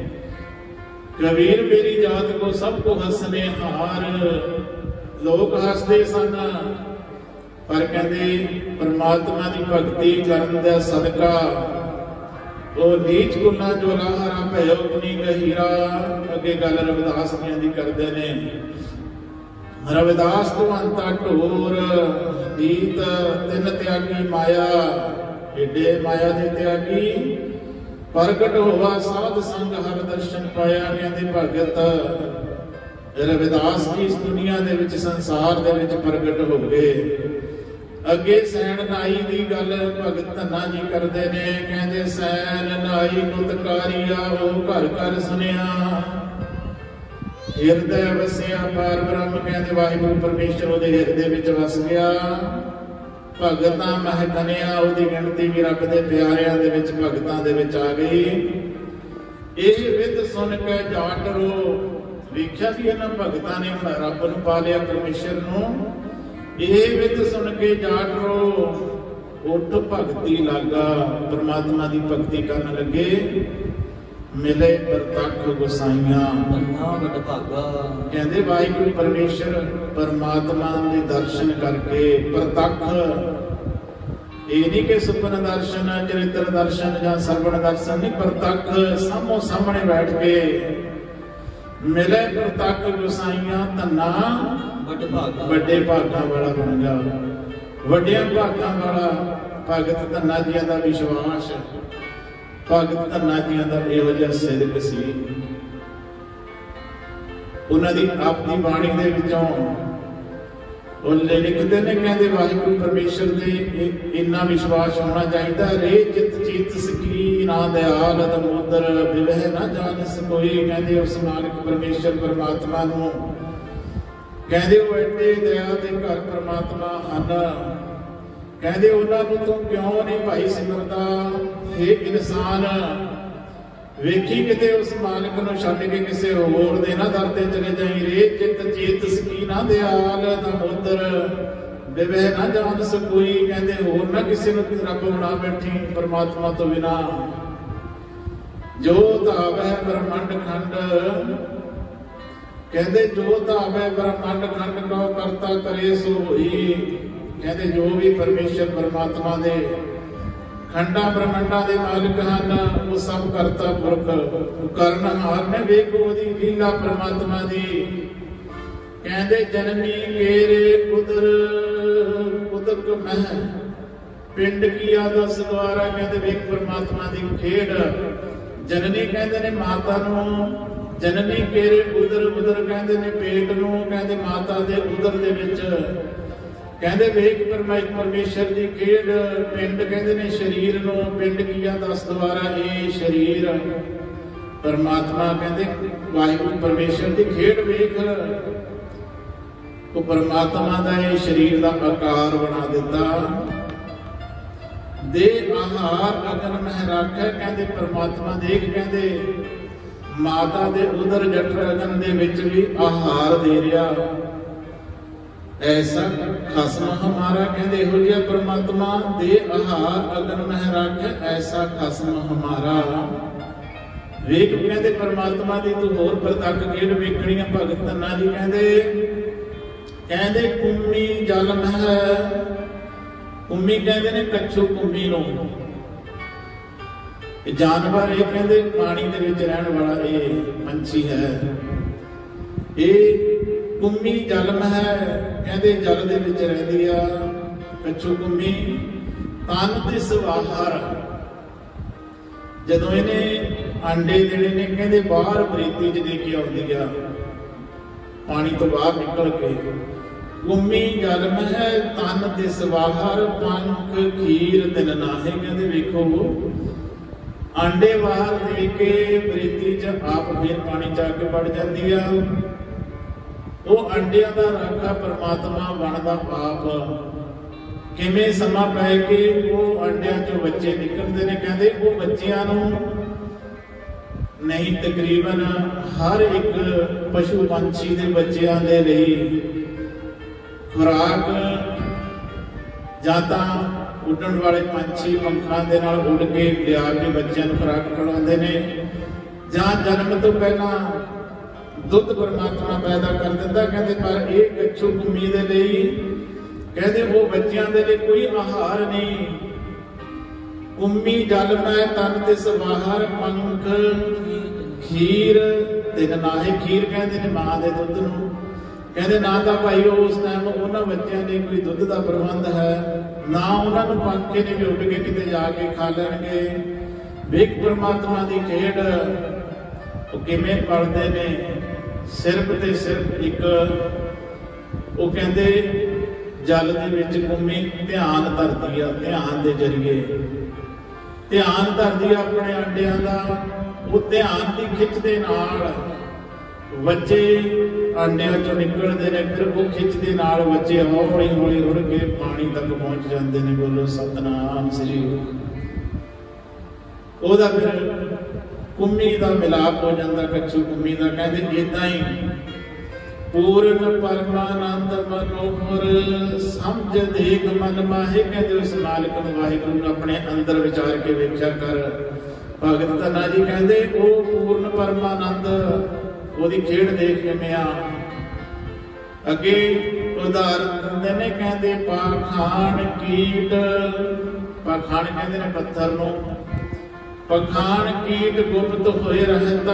कबीर मेरी जात को सबको हसने हार लोग हसते सन पर कहते परमात्मा की भगती करन दा सदका वो नीच गुना जो लाहरा भयो गुनी गहीरा। अगे गल रविदास जी दी करदे ने रविदास तो अंता ढोर नीत तिन त्यागी माया एडे माया दे त्यागी प्रगट होवा साध संग हर दर्शन पाया। कहते भगत रविदास जी इस दुनिया दे विच संसार दे विच प्रगट हो गए। अगे सैन नाई की गल भगत धन्ना जी करते ने कहते सैन नाई नुतकारिया वो घर घर सुनिया ਹਿਰਦੈ ਵਸਿਆ ਪਾਰ ਬ੍ਰਹਮ, ਕਹਿੰਦੇ ਵਾਹਿਗੁਰੂ ਪਰਮੇਸ਼ਰ ਉਹਦੇ ਹਿਰਦੇ ਵਿੱਚ ਵਸ ਗਿਆ। ਭਗਤਾਂ ਮਹਿ ਤਨਿਆ, ਉਹਦੀ ਗਿਣਤੀ ਵੀ ਰੱਬ ਦੇ ਪਿਆਰਿਆਂ ਦੇ ਵਿੱਚ ਭਗਤਾਂ ਦੇ ਵਿੱਚ ਆ ਗਈ। ਇਹ ਵਿਦ ਸੁਣ ਕੇ ਜਾਟ ਰੋ, ਵੇਖਿਆ ਵੀ ਇਹਨਾਂ ਭਗਤਾਂ ਨੇ ਰੱਬ ਨੂੰ ਪਾ ਲਿਆ, ਪਰਮੇਸ਼ਰ ਨੂੰ। ਇਹ ਵਿਦ ਸੁਣ ਕੇ ਜਾਟ ਰੋ, ਉੱਠ ਭਗਤੀ ਲਾਗਾ, ਪਰਮਾਤਮਾ ਦੀ ਭਗਤੀ ਕਰਨ ਲੱਗੇ। ਮਿਲੇ ਪ੍ਰਤੱਖ ਗੁਸਾਈਆਂ, ਕਹਿੰਦੇ ਵਾਹਿਗੁਰੂ ਪਰਮੇਸ਼ਰ ਪਰਮਾਤਮਾ ਦੇ ਦਰਸ਼ਨ ਕਰਕੇ, ਪ੍ਰਤੱਖ ਇਹ ਨਹੀਂ ਕਿ ਸੁਪਨ ਦਰਸ਼ਨ, ਚਰਿੱਤਰ ਦਰਸ਼ਨ ਜਾਂ ਸਰਵਣ ਦਰਸ਼ਨ ਨਹੀਂ, ਪ੍ਰਤੱਖ ਸਾਹਮੋ ਸਾਹਮਣੇ ਬੈਠ ਕੇ ਮਿਲੇ ਪ੍ਰਤੱਖ ਗੁਸਾਈਆਂ। ਧੰਨਾ ਵੱਡੇ ਭਾਗਾਂ ਵਾਲਾ ਬਣ ਗਿਆ, ਵੱਡਿਆਂ ਭਾਗਾਂ ਵਾਲਾ ਭਗਤ ਧੰਨਾ ਜੀਆਂ ਦਾ ਵਿਸ਼ਵਾਸ, ਭਗਤ ਧੰਨਾ ਜੀਆਂ ਦਾ ਇਹੋ ਜਿਹਾ ਸਿਦਕ ਸੀ। ਉਹਨਾਂ ਦੀ ਆਪਣੀ ਬਾਣੀ ਦੇ ਵਿੱਚੋਂ ਉਹ ਲਿਖਦੇ ਨੇ, ਕਹਿੰਦੇ ਵਾਹਿਗੁਰੂ ਪਰਮੇਸ਼ਰ ਦੇ ਇੰਨਾ ਵਿਸ਼ਵਾਸ ਹੋਣਾ ਚਾਹੀਦਾ। ਰੇ ਚਿਤ ਚੀਤ ਸਕੀ ਨਾ ਦਿਆਲ ਦਮੋਦਰ, ਬਿਵਹਿ ਨਾ ਜਾਣਸ ਕੋਈ, ਕਹਿੰਦੇ ਉਸ ਮਾਲਕ ਪਰਮੇਸ਼ਰ ਪਰਮਾਤਮਾ ਨੂੰ, ਕਹਿੰਦੇ ਉਹ ਐਡੇ ਦਇਆ ਦੇ ਘਰ ਪਰਮਾਤਮਾ ਹਨ। ਕਹਿੰਦੇ ਉਹਨਾਂ ਨੂੰ ਤੂੰ ਕਿਉਂ ਨਹੀਂ ਭਾਈ ਸਿਮਰਦਾ? ਇਹ ਇਨਸਾਨ ਵੇਖੀ ਕਿਤੇ ਉਸ ਮਾਲਕ ਨੂੰ ਛੱਡ ਕੇ ਕਿਸੇ ਹੋਰ ਦੇ ਨਾ ਦਰ ਤੇ ਚਲੇ ਜਾਈ। ਰੇ ਚਿਤ ਚੇਤ ਸਕੀ ਨਾ ਦਿਆਲ ਦਮੋਦਰ, ਬਿਵਹਿ ਨਾ ਜਾਣਸ ਕੋਈ, ਕਹਿੰਦੇ ਹੋਰ ਨਾ ਕਿਸੇ ਨੂੰ ਰੱਬ ਬਣਾ ਬੈਠੀ ਪਰਮਾਤਮਾ ਤੋਂ ਬਿਨਾ। ਜੋ ਧਾਵੈ ਬ੍ਰਹਮੰਡ ਖੰਡ, ਕਹਿੰਦੇ ਜੋ ਧਾਵੈ ਬ੍ਰਹਮੰਡ ਖੰਡ ਕਉ ਕਰਤਾ ਕਰੇ ਸੋ ਹੋਈ। ਕਹਿੰਦੇ ਜੋ ਵੀ ਪਰਮੇਸ਼ਰ ਪਰਮਾਤਮਾ ਦੇ ਖੰਡਾਂ ਬ੍ਰਹਮੰਡਾਂ ਦੇ ਮਾਲਕ ਹਨ, ਉਹ ਸਭ ਕਰਤਾ ਪੁਰਖ ਕਰਨਹਾਰ ਨੇ। ਵੇਖੋ ਉਹਦੀ ਲੀਲਾ ਪਰਮਾਤਮਾ ਦੀ। ਕਹਿੰਦੇ ਜਨਨੀ ਕੇਰੇ ਕੁਦਰ ਕੁਦਰਤ ਮਹਿ, ਪਿੰਡ ਕੀਆ ਦਸ ਦੁਆਰਾ, ਕਹਿੰਦੇ ਵੇਖ ਪਰਮਾਤਮਾ ਦੀ ਖੇਡ। ਜਨਨੀ ਕਹਿੰਦੇ ਨੇ ਮਾਤਾ ਨੂੰ, ਜਨਨੀ ਕੇਰੇ ਉਦਰ, ਉਦਰ ਕਹਿੰਦੇ ਨੇ ਪੇਟ ਨੂੰ, ਕਹਿੰਦੇ ਮਾਤਾ ਦੇ ਉਦਰ ਦੇ ਵਿੱਚ। ਕਹਿੰਦੇ ਵੇਖ ਪਰਮੇਸ਼ਰ ਦੀ ਖੇਡ। ਪਿੰਡ ਕਹਿੰਦੇ ਨੇ ਸਰੀਰ ਨੂੰ, ਪਿੰਡ ਕੀਆ ਦਸ ਦੁਆਰਾ, ਇਹ ਸਰੀਰ ਪਰਮਾਤਮਾ, ਕਹਿੰਦੇ ਵਾਹਿਗੁਰੂ ਪਰਮੇਸ਼ਰ ਦੀ ਖੇਡ ਵੇਖ। ਉਹ ਪਰਮਾਤਮਾ ਦਾ ਇਹ ਸਰੀਰ ਦਾ ਆਕਾਰ ਬਣਾ ਦਿੱਤਾ। ਦੇ ਆਹਾਰ ਅਗਨ ਮਹਿ ਰਾਖੈ, ਕਹਿੰਦੇ ਪਰਮਾਤਮਾ ਦੇਖ, ਕਹਿੰਦੇ ਮਾਤਾ ਦੇ ਉਦਰ ਜਠਰ ਅਗਨ ਦੇ ਵਿੱਚ ਵੀ ਆਹਾਰ ਦੇ ਰਿਹਾ। ਐਸਾ ਖਸਮ ਹਮਾਰਾ, ਕਹਿੰਦੇ ਇਹੋ ਜਿਹਾ ਪਰਮਾਤਮਾ ਦੇ ਆਹਾਰ ਅਗਨ ਮਹਿ ਰਾਖੈ, ਐਸਾ ਖਸਮ ਹਮਾਰਾ। ਵੇਖ ਕਹਿੰਦੇ ਪਰਮਾਤਮਾ ਦੀ ਤੂੰ ਹੋਰ ਪ੍ਰਤੱਖ ਖੇਡ ਵੇਖਣੀਆਂ ਭਗਤ ਧੰਨਾ ਜੀ। ਕਹਿੰਦੇ ਕਹਿੰਦੇ ਕੁੰਮੀ ਜਲ ਮਹਿ, ਕੁੰਮੀ ਕਹਿੰਦੇ ਨੇ ਕੱਛੂ ਕੁੰਮੀ ਨੂੰ, ਇਹ ਜਾਨਵਰ, ਇਹ ਕਹਿੰਦੇ ਪਾਣੀ ਦੇ ਵਿੱਚ ਰਹਿਣ ਵਾਲਾ ਇਹ ਪੰਛੀ ਹੈ। ਇਹ ਕੁੰਮੀ ਜਲ ਮਹਿ, ਕਹਿੰਦੇ ਜਲ ਦੇ ਵਿੱਚ ਰਹਿੰਦੀ ਆ ਕੱਛੂ ਕੁੰਮੀ। ਤਨ ਤਿਸ ਵਾਹਰ, ਜਦੋਂ ਇਹਨੇ ਆਂਡੇ ਜਿਹੜੇ ਨੇ ਕਹਿੰਦੇ ਬਾਹਰ ਬਰੀਤੀ ਚ ਦੇ ਕੇ ਆਉਂਦੀ ਆ, ਪਾਣੀ ਤੋਂ ਬਾਹਰ ਨਿਕਲ ਕੇ। ਕੁੰਮੀ ਜਲ ਮਹਿ ਤਨ ਤਿਸ ਵਾਹਰ, ਪੰਖ ਖੀਰ ਦਿਨ ਨਾਹੇ, ਕਹਿੰਦੇ ਵੇਖੋ ਆਂਡੇ ਬਾਹਰ ਦੇ ਕੇ ਬਰੀਤੀ ਚ ਆਪ ਫੇਰ ਪਾਣੀ ਚ ਆ ਕੇ ਵੜ ਜਾਂਦੀ ਆ। ਉਹ ਅੰਡਿਆਂ ਦਾ ਰਾਖਾ ਪਰਮਾਤਮਾ ਬਣਦਾ ਆਪ। ਕਿਵੇਂ ਸਮਾਂ ਪੈ ਕੇ ਉਹ ਅੰਡਿਆਂ ਚੋਂ ਬੱਚੇ ਨਿਕਲਦੇ ਨੇ, ਕਹਿੰਦੇ ਉਹ ਬੱਚਿਆਂ ਨੂੰ ਨਹੀਂ ਤਕਰੀਬਨ ਹਰ ਇੱਕ ਪਸ਼ੂ ਪੰਛੀ ਦੇ ਬੱਚਿਆਂ ਦੇ ਲਈ ਖੁਰਾਕ, ਜਾਂ ਤਾਂ ਉੱਡਣ ਵਾਲੇ ਪੰਛੀ ਪੰਖਾਂ ਦੇ ਨਾਲ ਉੱਡ ਕੇ ਲਿਆ ਕੇ ਬੱਚਿਆਂ ਨੂੰ ਖੁਰਾਕ ਖਿਲਾਉਂਦੇ ਨੇ, ਜਾਂ ਜਨਮ ਤੋਂ ਪਹਿਲਾਂ ਦੁੱਧ ਪਰਮਾਤਮਾ ਪੈਦਾ ਕਰ ਦਿੰਦਾ। ਕਹਿੰਦੇ ਪਰ ਇਹ ਕੱਛੂ ਕੁੰਮੀ ਦੇ ਲਈ, ਕਹਿੰਦੇ ਉਹ ਬੱਚਿਆਂ ਦੇ ਲਈ ਕੋਈ ਆਹਾਰ ਨਹੀਂ। ਕੁੰਮੀ ਜਲ ਮੈਂ ਤਨ ਤਿਸ ਬਾਹਰ, ਪੰਖ ਖੀਰ ਦਿਨ ਨਾਹੇ। ਖੀਰ ਕਹਿੰਦੇ ਨੇ ਮਾਂ ਦੇ ਦੁੱਧ ਨੂੰ। ਕਹਿੰਦੇ ਨਾ ਤਾਂ ਭਾਈ ਉਸ ਟਾਈਮ ਉਹਨਾਂ ਬੱਚਿਆਂ ਲਈ ਕੋਈ ਦੁੱਧ ਦਾ ਪ੍ਰਬੰਧ ਹੈ, ਨਾ ਉਹਨਾਂ ਨੂੰ ਪੰਖੇ ਨੇ ਵੀ ਉੱਡ ਕੇ ਕਿਤੇ ਜਾ ਕੇ ਖਾ ਲੈਣਗੇ। ਵੇਖ ਪਰਮਾਤਮਾ ਦੀ ਖੇਡ, ਉਹ ਕਿਵੇਂ ਪਲਦੇ ਨੇ। ਸਿਰਫ ਤੇ ਸਿਰਫ ਇੱਕ ਉਹ ਕਹਿੰਦੇ ਜਲ ਦੇ ਵਿੱਚ ਕੁੰਮੀ ਧਿਆਨ ਧਰਦੀ ਆ, ਧਿਆਨ ਦੇ ਜ਼ਰੀਏ ਧਿਆਨ ਧਰਦੀ ਆ ਆਪਣੇ ਅੰਡਿਆਂ ਦਾ। ਉਹ ਧਿਆਨ ਦੀ ਖਿੱਚ ਦੇ ਨਾਲ ਬੱਚੇ ਆਂਡਿਆਂ ਚੋਂ ਨਿਕਲਦੇ ਨੇ, ਫਿਰ ਉਹ ਖਿੱਚਦੇ ਨਾਲ ਬੱਚੇ ਹੌਲੀ ਹੌਲੀ ਰੁੜ ਕੇ ਪਾਣੀ ਤੱਕ ਪਹੁੰਚ ਜਾਂਦੇ ਨੇ। ਬੋਲੋ ਸਤਨਾਮ ਸ੍ਰੀ। ਉਹਦਾ ਫਿਰ ਕੁੰਮੀ ਦਾ ਮਿਲਾਪ ਹੋ ਜਾਂਦਾ, ਕੱਛੂ ਕੁੰਮੀ ਦਾ। ਕਹਿੰਦੇ ਏਦਾਂ ਹੀ ਪੂਰਨ ਪਰਮਾਨੰਦ ਮਨੋਹਰ ਸਮਝ ਦੇਖ ਮਨ ਮਾਹੇ। ਕਹਿੰਦੇ ਉਸ ਮਾਲਕ ਨੂੰ ਵਾਹਿਗੁਰੂ ਨੂੰ ਆਪਣੇ ਅੰਦਰ ਵਿਚਾਰ ਕੇ ਵੇਖਿਆ ਕਰ। ਭਗਤ ਧੰਨਾ ਜੀ ਕਹਿੰਦੇ ਉਹ ਪੂਰਨ ਪਰਮਾਨੰਦ ਉਹਦੀ ਖੇਡ ਦੇਖ ਕਿਵੇਂ ਆ। ਅੱਗੇ ਉਦਾਹਰਨ ਦਿੰਦੇ ਨੇ, ਕਹਿੰਦੇ ਪਾਖਾਨ ਕੀਟ, ਪਾਖਾਨ ਕਹਿੰਦੇ ਨੇ ਪੱਥਰ ਨੂੰ, ਪਖਾਨ ਕੀਟ ਗੁਪਤ ਹੋਏ ਰਹਿਤਾ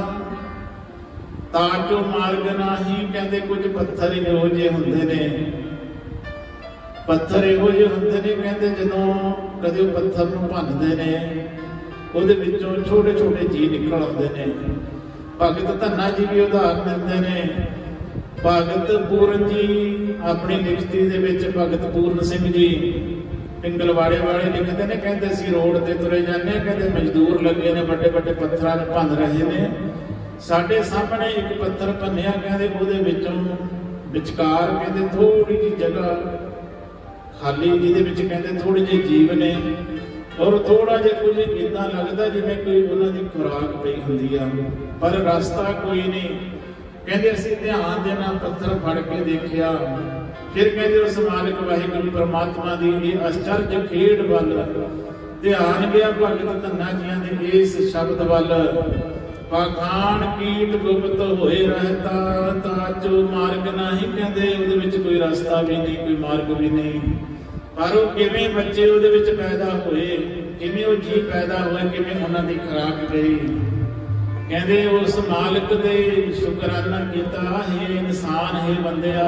ਤਾਜੋ ਮਾਰਗ ਨਾਹੀ। ਕਹਿੰਦੇ ਕੁਝ ਪੱਥਰ ਇਹੋ ਜਿਹੇ ਹੁੰਦੇ ਨੇ, ਪੱਥਰ ਇਹੋ ਜਿਹੇ ਹੁੰਦੇ ਨੇ, ਕਹਿੰਦੇ ਜਦੋਂ ਕਦੇ ਉਹ ਪੱਥਰ ਨੂੰ ਭੰਨਦੇ ਨੇ ਉਹਦੇ ਵਿੱਚੋਂ ਛੋਟੇ ਛੋਟੇ ਜੀਅ ਨਿਕਲ ਆਉਂਦੇ ਨੇ। ਭਗਤ ਧੰਨਾ ਜੀ ਵੀ ਉਦਾਹਰਨ ਦਿੰਦੇ ਨੇ। ਭਗਤ ਪੂਰਨ ਜੀ ਆਪਣੀ ਲਿਖਤੀ ਦੇ ਵਿੱਚ, ਭਗਤ ਪੂਰਨ ਸਿੰਘ ਜੀ ਪਿੰਗਲਵਾੜੇ ਵਾਲੇ ਲਿਖਦੇ ਨੇ, ਕਹਿੰਦੇ ਅਸੀਂ ਰੋਡ ਤੇ ਤੁਰੇ ਜਾਂਦੇ, ਕਹਿੰਦੇ ਮਜ਼ਦੂਰ ਲੱਗੇ ਨੇ ਵੱਡੇ ਵੱਡੇ ਪੱਥਰਾਂ ਨੂੰ ਭੰਨ ਰਹੇ ਨੇ। ਸਾਡੇ ਸਾਹਮਣੇ ਇੱਕ ਪੱਥਰ ਭੰਨਿਆ, ਕਹਿੰਦੇ ਉਹਦੇ ਵਿੱਚੋਂ ਵਿਚਕਾਰ ਕਹਿੰਦੇ ਥੋੜੀ ਜਿਹੀ ਜਗ੍ਹਾ ਖਾਲੀ, ਜਿਹਦੇ ਵਿੱਚ ਕਹਿੰਦੇ ਥੋੜੇ ਜਿਹੇ ਜੀਵ ਨੇ, ਔਰ ਥੋੜਾ ਜਿਹਾ ਕੁਝ ਏਦਾਂ ਲੱਗਦਾ ਜਿਵੇਂ ਕੋਈ ਉਹਨਾਂ ਦੀ ਖੁਰਾਕ ਪਈ ਹੁੰਦੀ ਆ, ਪਰ ਰਸਤਾ ਕੋਈ ਨਹੀਂ। ਕਹਿੰਦੇ ਅਸੀਂ ਧਿਆਨ ਦੇ ਨਾਲ ਪੱਥਰ ਫੜ ਕੇ ਦੇਖਿਆ। ਫਿਰ ਕਹਿੰਦੇ ਉਸ ਮਾਲਕ ਵਾਹਿਗੁਰੂ ਪਰਮਾਤਮਾ ਦੀ ਇਹ ਅਚਰਜ ਖੇਡ ਵੱਲ ਧਿਆਨ ਗਿਆ ਭਗਤ ਧੰਨਾ ਜੀਆਂ ਦੇ ਇਸ ਸ਼ਬਦ ਵੱਲ। ਪਾਖਾਨ ਕੀਟ ਗੁਪਤ ਹੋਏ ਰਹਿਤਾ ਤਾਜੋ ਮਾਰਗ ਨਹੀਂ। ਕਹਿੰਦੇ ਉਹਦੇ ਵਿੱਚ ਕੋਈ ਰਸਤਾ ਵੀ ਨਹੀਂ, ਕੋਈ ਮਾਰਗ ਵੀ ਨਹੀਂ। ਪਰ ਉਹ ਕਿਵੇਂ ਬੱਚੇ ਉਹਦੇ ਵਿੱਚ ਪੈਦਾ ਹੋਏ, ਕਿਵੇਂ ਉਹ ਜੀਅ ਪੈਦਾ ਹੋਏ, ਕਿਵੇਂ ਉਹਨਾਂ ਦੀ ਖੁਰਾਕ ਗਈ। ਕਹਿੰਦੇ ਉਸ ਮਾਲਕ ਦੇ ਸ਼ੁਕਰਾਨਾ ਕੀਤਾ, ਹੈ ਇਨਸਾਨ ਹੈ ਬੰਦਿਆ,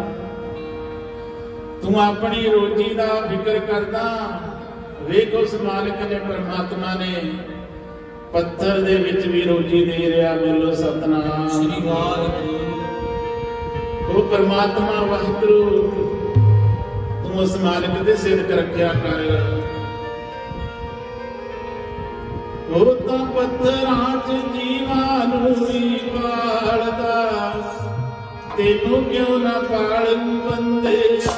ਤੂੰ ਆਪਣੀ ਰੋਜੀ ਦਾ ਫਿਕਰ ਕਰਦਾ। ਵੇਖ ਉਸ ਮਾਲਕ ਨੇ, ਪਰਮਾਤਮਾ ਨੇ ਪੱਥਰ ਦੇ ਵਿੱਚ ਵੀ ਰੋਜੀ ਦੇ ਰਿਹਾ। ਬੋਲੋ ਸਤਨਾਮ ਸ੍ਰੀ ਵਾਹਿਗੁਰੂ। ਉਹ ਪਰਮਾਤਮਾ ਵਾਹਿਗੁਰੂ ਤੂੰ ਉਸ ਮਾਲਕ ਦੇ ਸਿਦਕ ਰੱਖਿਆ ਕਰ। ਉਹ ਤਾਂ ਪੱਥਰਾਂ ਚ ਜੀਵਾਂ ਨੂੰ ਹੀ ਪਾਲਦਾ, ਤੈਨੂੰ ਕਿਉਂ ਨਾ ਪਾਲੂ ਬੰਦਿਆ।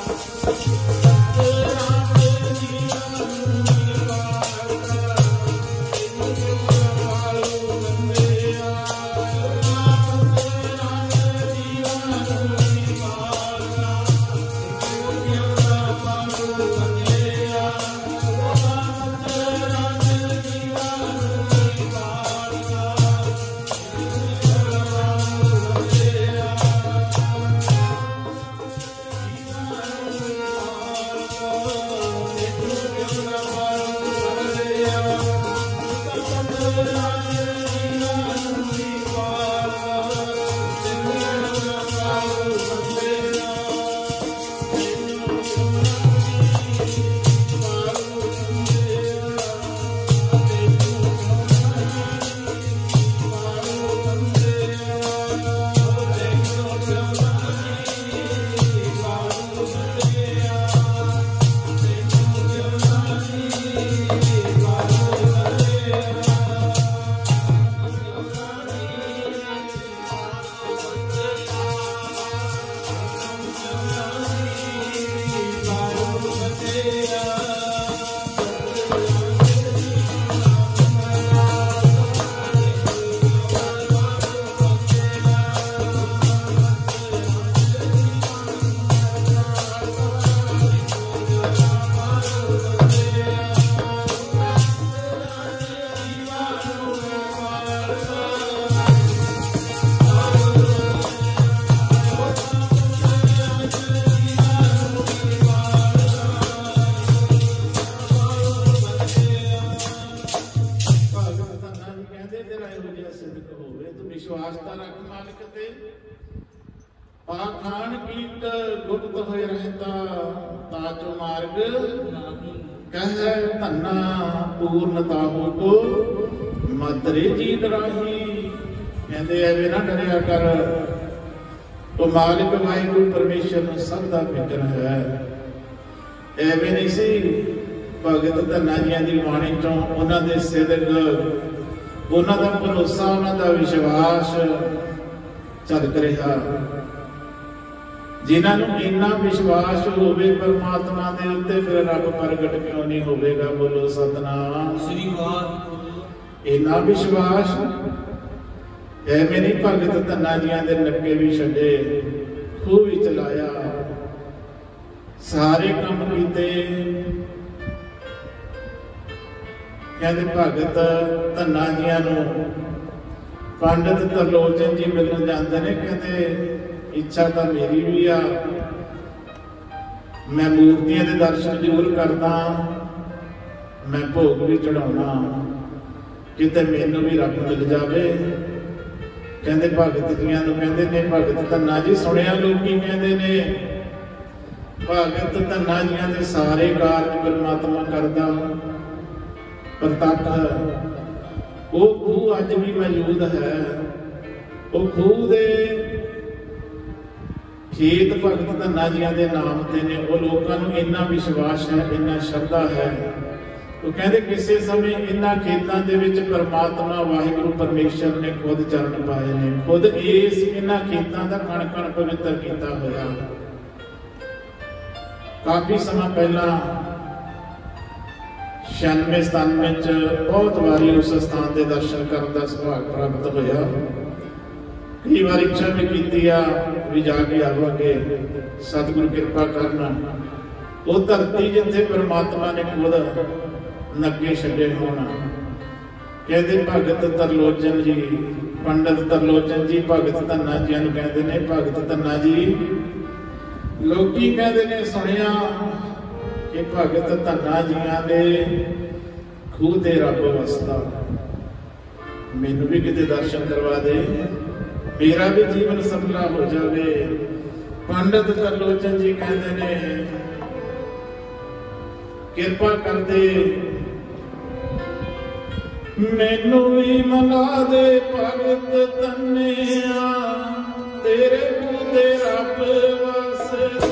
ਵਿਸ਼ਵਾਸਤਾ ਰੱਖ ਮਾਲਕ ਤੇ। ਪਾਖਾਨ ਕੀਟ ਗੁਪਤ ਹੋਏ ਰਹਿਤਾ ਤਾਜੋ ਮਾਰਗ ਕਹਿ ਧੰਨਾ ਪੂਰਨਤਾ ਹੋ ਕੋ ਮਤਰੇ ਜੀਤ ਰਾਹੀ। ਕਹਿੰਦੇ ਐਵੇਂ ਨਾ ਡਰਿਆ ਕਰ, ਉਹ ਮਾਲਿਕ ਵਾਹਿਗੁਰੂ ਪਰਮੇਸ਼ਰ ਨੂੰ ਸਭ ਦਾ ਫਿਕਰ ਹੈ। ਐਵੇਂ ਨਹੀਂ ਸੀ ਭਗਤ ਧੰਨਾ ਜੀਆਂ ਦੀ ਬਾਣੀ ਚੋਂ ਉਹਨਾਂ ਦੇ ਸਿਦਕ ਉਹਨਾਂ ਦਾ ਭਰੋਸਾ, ਉਹਨਾਂ ਦਾ ਵਿਸ਼ਵਾਸ ਝਲਕ ਰਿਹਾ। ਜਿਨ੍ਹਾਂ ਨੂੰ ਇੰਨਾ ਵਿਸ਼ਵਾਸ ਹੋਵੇ ਪਰਮਾਤਮਾ ਦੇ ਉੱਤੇ, ਫਿਰ ਰੱਬ ਪ੍ਰਗਟ ਕਿਉਂ ਨਹੀਂ ਹੋਵੇਗਾ? ਬੋਲੋ ਸਤਨਾਮ ਸ੍ਰੀ ਵਾਹਿਗੁਰੂ। ਇੰਨਾ ਵਿਸ਼ਵਾਸ ਐਵੇਂ ਨਹੀਂ ਭਗਤ ਧੰਨਾ ਜੀਆਂ ਦੇ ਨੱਕੇ ਵੀ ਛੱਡੇ, ਖੂਹ ਵੀ ਚਲਾਇਆ, ਸਾਰੇ ਕੰਮ ਕੀਤੇ। ਕਹਿੰਦੇ ਭਗਤ ਧੰਨਾ ਜੀਆਂ ਨੂੰ ਪੰਡਿਤ ਤਰਲੋਚਨ ਜੀ ਮਿਲਣ ਜਾਂਦੇ ਨੇ। ਕਹਿੰਦੇ ਇੱਛਾ ਤਾਂ ਮੇਰੀ ਵੀ ਆ, ਮੈਂ ਮੂਰਤੀਆਂ ਦੇ ਦਰਸ਼ਨ ਜ਼ਰੂਰ ਕਰਦਾ, ਮੈਂ ਭੋਗ ਵੀ ਚੜਾਉਣਾ, ਕਿਤੇ ਮੈਨੂੰ ਵੀ ਰੱਬ ਮਿਲ ਜਾਵੇ। ਕਹਿੰਦੇ ਭਗਤ ਜੀਆਂ ਨੂੰ ਕਹਿੰਦੇ ਨੇ, ਭਗਤ ਧੰਨਾ ਜੀ ਸੁਣਿਆ ਲੋਕੀ ਕਹਿੰਦੇ ਨੇ ਭਗਤ ਧੰਨਾ ਜੀਆਂ ਦੇ ਸਾਰੇ ਕਾਰਜ ਪਰਮਾਤਮਾ ਕਰਦਾ, ਪ੍ਰਤੱਖ। ਉਹ ਖੂਹ ਅੱਜ ਵੀ ਮੌਜੂਦ ਹੈ। ਉਹ ਖੂਹ ਦੇ ਖੇਤ ਭਗਤ ਧੰਨਾ ਜੀਆਂ ਦੇ ਨਾਮ ਤੇ ਨੇ। ਉਹ ਲੋਕਾਂ ਨੂੰ ਇੰਨਾ ਵਿਸ਼ਵਾਸ ਹੈ, ਇੰਨਾ ਸ਼ਰਧਾ ਹੈ। ਉਹ ਕਹਿੰਦੇ ਕਿਸੇ ਸਮੇਂ ਇਹਨਾਂ ਖੇਤਾਂ ਦੇ ਵਿੱਚ ਪਰਮਾਤਮਾ ਵਾਹਿਗੁਰੂ ਪਰਮੇਸ਼ਰ ਨੇ ਖੁਦ ਚਰਨ ਪਾਏ ਨੇ, ਖੁਦ ਇਸ ਇਹਨਾਂ ਖੇਤਾਂ ਦਾ ਕਣ ਕਣ ਪਵਿੱਤਰ ਕੀਤਾ ਹੋਇਆ। ਕਾਫੀ ਸਮਾਂ ਪਹਿਲਾਂ ਛਿਆਨਵੇਂ ਸਤਾਨਵੇਂ ਚ ਬਹੁਤ ਵਾਰੀ ਉਸ ਸਥਾਨ ਦੇ ਦਰਸ਼ਨ ਕਰਨ ਦਾ ਸੁਭਾਗ ਪ੍ਰਾਪਤ ਹੋਇਆ। ਕਈ ਵਾਰ ਇੱਛਾ ਵੀ ਕੀਤੀ ਆ ਵੀ ਜਾ ਕੇ ਆਵਾਂਗੇ, ਸਤਿਗੁਰੂ ਕਿਰਪਾ ਕਰਨਾ। ਉਹ ਧਰਤੀ ਜਿੱਥੇ ਪਰਮਾਤਮਾ ਨੇ ਖੁਦ ਨੱਕੇ ਛੱਡੇ ਹੋਣ। ਕਹਿੰਦੇ ਭਗਤ ਤਰਲੋਚਨ ਜੀ, ਪੰਡਿਤ ਤਰਲੋਚਨ ਜੀ ਭਗਤ ਧੰਨਾ ਜੀਆਂ ਨੂੰ ਕਹਿੰਦੇ ਨੇ, ਭਗਤ ਧੰਨਾ ਜੀ ਲੋਕੀ ਕਹਿੰਦੇ ਨੇ ਸੁਣਿਆ ਕਿ ਭਗਤ ਧੰਨਾ ਜੀਆਂ ਦੇ ਖੂਹ ਤੇ ਰੱਬ ਵਸਦਾ, ਮੈਨੂੰ ਵੀ ਕਿਤੇ ਦਰਸ਼ਨ ਕਰਵਾ ਦੇ, ਮੇਰਾ ਵੀ ਜੀਵਨ ਸਫਲਾ ਹੋ ਜਾਵੇ। ਪੰਡਿਤ ਤਰਲੋਚਨ ਜੀ ਕਹਿੰਦੇ ਨੇ ਕਿਰਪਾ ਕਰਦੇ, ਮੈਨੂੰ ਵੀ ਮਨਾ ਦੇ ਭਗਤ ਧੰਨਿਆ, ਤੇਰੇ ਖੂਹ ਤੇ ਰੱਬ ਵਸਦਾ।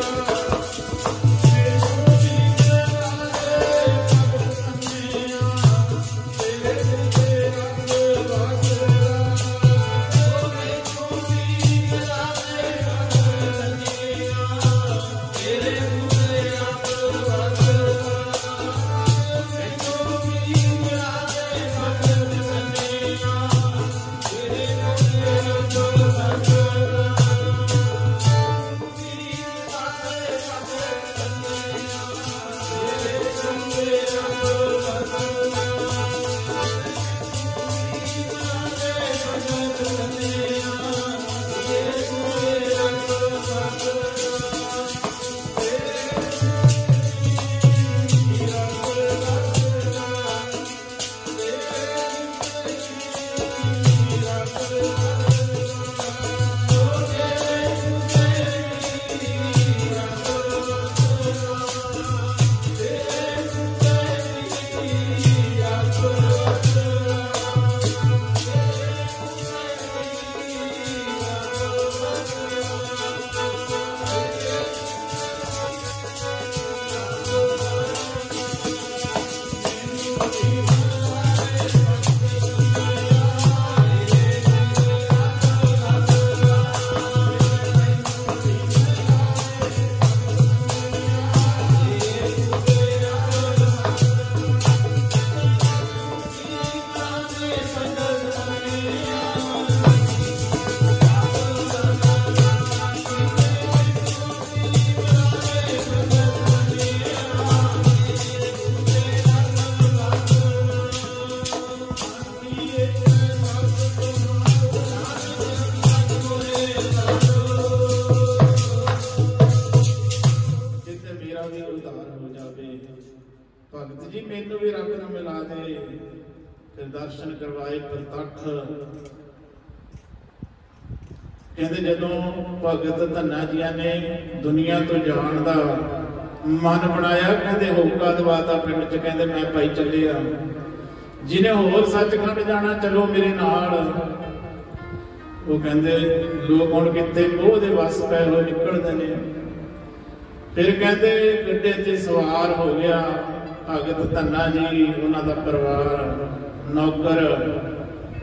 ਭਗਤ ਜੀ ਮੈਨੂੰ ਵੀ ਰੱਬ ਨੂੰ ਮਿਲਾ ਦੇ। ਫਿਰ ਦਰਸ਼ਨ ਕਰਵਾਏ ਪ੍ਰਤੱਖ। ਕਹਿੰਦੇ ਜਦੋਂ ਭਗਤ ਧੰਨਾ ਜੀਆਂ ਨੇ ਦੁਨੀਆ ਤੋਂ ਜਾਣ ਦਾ ਮਨ ਬਣਾਇਆ, ਕਹਿੰਦੇ ਹੋਕਾ ਦਵਾਤਾ ਪਿੰਡ ਚ, ਕਹਿੰਦੇ ਮੈਂ ਭਾਈ ਚੱਲਿਆ, ਜਿਹਨੇ ਹੋਰ ਸੱਚਖੰਡ ਜਾਣਾ ਚਲੋ ਮੇਰੇ ਨਾਲ। ਉਹ ਕਹਿੰਦੇ ਲੋਕ ਹੁਣ ਕਿੱਥੇ ਮੋਹ ਦੇ ਵਸ ਪਏ ਹੋਏ ਨਿਕਲਦੇ ਨੇ। ਫਿਰ ਕਹਿੰਦੇ ਗੱਡੇ ਤੇ ਸਵਾਰ ਹੋ ਗਿਆ ਭਗਤ ਧੰਨਾ ਜੀ, ਉਹਨਾਂ ਦਾ ਪਰਿਵਾਰ, ਨੌਕਰ,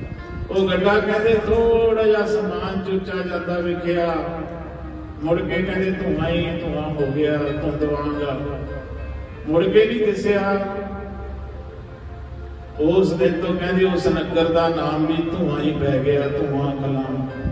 ਉਹ ਗੱਡਾ ਕਹਿੰਦੇ ਥੋੜਾ ਜਿਹਾ ਸਮਾਨ ਚੁੱਚਾ ਜਾਂਦਾ ਵਿਖਿਆ, ਮੁੜ ਕੇ ਕਹਿੰਦੇ ਧੂਆਂ ਹੀ ਧੂਆਂ ਹੋ ਗਿਆ, ਧੁੰਦ ਵਾਂਗ ਮੁੜ ਕੇ ਨਹੀਂ ਦਿਸਿਆ। ਉਸ ਦਿਨ ਤੋਂ ਕਹਿੰਦੇ ਉਸ ਨਗਰ ਦਾ ਨਾਮ ਵੀ ਧੂਆਂ ਹੀ ਪੈ ਗਿਆ, ਧੂਆਂ ਕਲਾਂ,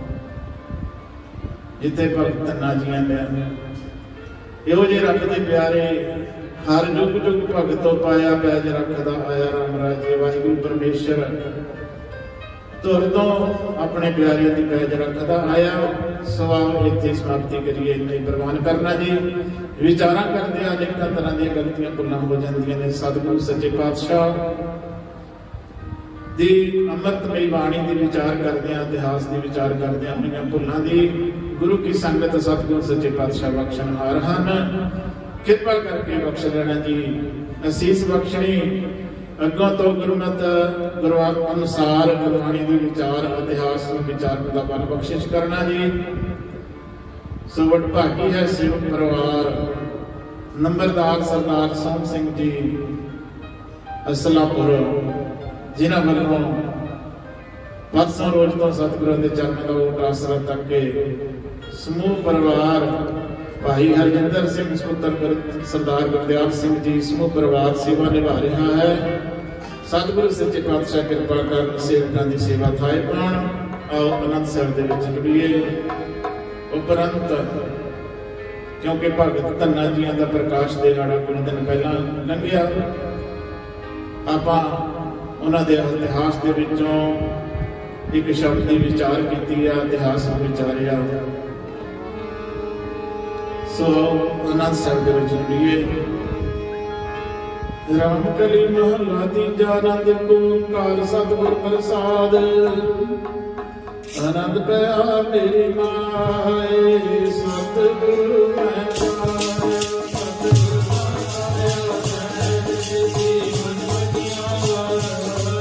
ਜਿੱਥੇ ਭਗਤ ਧੰਨਾ ਜੀਆਂ ਨੇ ਇਹੋ ਜਿਹੇ ਰੱਬ ਦੇ ਪਿਆਰੇ ਹਰ ਯੁੱਗ ਯੁੱਗ ਭਗਤੋਂ ਪਾਇਆ ਪੈਜ ਰੱਖਦਾ ਆਇਆ ਰਾਮ ਰਾਜੇ। ਵਾਹਿਗੁਰੂ ਪਰਮੇਸ਼ਰ ਤੁਰ ਤੋਂ ਆਪਣੇ ਪਿਆਰਿਆਂ ਦੀ ਪੈਜ ਰੱਖਦਾ ਆਇਆ। ਸਵਾਲ ਇੱਥੇ ਸਮਾਪਤੀ ਕਰੀਏ, ਇੰਨਾ ਹੀ ਪ੍ਰਵਾਨ ਕਰਨਾ ਜੀ। ਵਿਚਾਰਾਂ ਕਰਦੇ ਆ ਅਨੇਕਾਂ ਤਰ੍ਹਾਂ ਦੀਆਂ ਗਲਤੀਆਂ ਭੁੱਲਾਂ ਹੋ ਜਾਂਦੀਆਂ ਨੇ। ਸਤਿਗੁਰੂ ਸੱਚੇ ਪਾਤਸ਼ਾਹ ਦੀ ਅੰਮ੍ਰਿਤਮਈ ਬਾਣੀ ਦੀ ਵਿਚਾਰ ਕਰਦੇ ਆ, ਇਤਿਹਾਸ ਦੀ ਵਿਚਾਰ ਕਰਦੇ ਆ, ਹੋਈਆਂ ਭੁੱਲਾਂ ਦੀ ਗੁਰੂ ਕੀ ਸੰਗਤ ਸਤਿਗੁਰੂ ਸੱਚੇ ਪਾਤਸ਼ਾਹ ਬਖਸ਼ਣਹਾਰ ਹਨ। ਕਿਰਪਾ ਕਰਕੇ ਬਖਸ਼ ਲੈਣਾ ਜੀ, ਅਸੀਸ ਬਖਸ਼ਣੀ। ਅੱਗੋਂ ਤੋਂ ਗੁਰਮਤ ਗੁਰਵਾਕ ਅਨੁਸਾਰ ਗੁਰਬਾਣੀ ਦੀ ਵਿਚਾਰ ਇਤਿਹਾਸ ਨੂੰ ਵਿਚਾਰਨ ਦਾ ਬਲ ਬਖਸ਼ਿਸ਼ ਕਰਨਾ ਜੀ। ਸੋ ਵਡਭਾਗੀ ਹੈ ਸੇਵਕ ਪਰਿਵਾਰ ਨੰਬਰਦਾਰ ਸਰਦਾਰ ਸੋਹਣ ਸਿੰਘ ਜੀ ਅਸਲਾਪੁਰ, ਜਿਨ੍ਹਾਂ ਵੱਲੋਂ ਪਰਸੋਂ ਰੋਜ਼ ਤੋਂ ਸਤਿਗੁਰਾਂ ਦੇ ਚਰਨਾਂ ਦਾ ਓਟ ਆਸਰਾ ਤੱਕ ਕੇ ਸਮੂਹ ਪਰਿਵਾਰ ਭਾਈ ਹਰਜਿੰਦਰ ਸਿੰਘ ਸਪੁੱਤਰ ਸਰਦਾਰ ਗੁਰਦਿਆਲ ਸਿੰਘ ਜੀ ਸਮੂਹ ਪਰਿਵਾਰ ਸੇਵਾ ਨਿਭਾ ਰਿਹਾ ਹੈ। ਸਤਿਗੁਰੂ ਸੱਚੇ ਪਾਤਸ਼ਾਹ ਕਿਰਪਾ ਕਰਨ, ਸੇਵਕਾਂ ਦੀ ਸੇਵਾ ਥਾਏ ਪਾਉਣ। ਆਓ ਆਨੰਦ ਸਾਹਿਬ ਦੇ ਵਿੱਚ ਜੁੜੀਏ। ਉਪਰੰਤ ਕਿਉਂਕਿ ਭਗਤ ਧੰਨਾ ਜੀਆਂ ਦਾ ਪ੍ਰਕਾਸ਼ ਦਿਹਾੜਾ ਕੁਝ ਦਿਨ ਪਹਿਲਾਂ ਲੰਘਿਆ, ਆਪਾਂ ਉਹਨਾਂ ਦੇ ਇਤਿਹਾਸ ਦੇ ਵਿੱਚੋਂ ਇੱਕ ਸ਼ਬਦ ਦੀ ਵਿਚਾਰ ਕੀਤੀ ਆ, ਇਤਿਹਾਸ ਨੂੰ ਵਿਚਾਰਿਆ। ਸੋ ਆਨੰਦ ਸਾਹਿਬ ਦੇ ਵਿੱਚ ਜੁੜੀਏ। ਰਾਮ ਕਲੀ ਮਹਲਾ ਤੀਜਾ, ਆਨੰਦ ਓੰਕਾਰ ਸਤਿਗੁਰ ਪ੍ਰਸਾਦ। ਆਨੰਦ ਪਿਆ ਮੇਰੀ ਮਾਏ, ਸਤਿਗੁਰੂ ਮੈਂ ਪਾਇਆ, ਸਤਿਗੁਰੂ ਪਾਇਆ ਸਹਿਜ ਜੀ ਮਨ ਮਨੀਆਂ ਵਾਲਾ।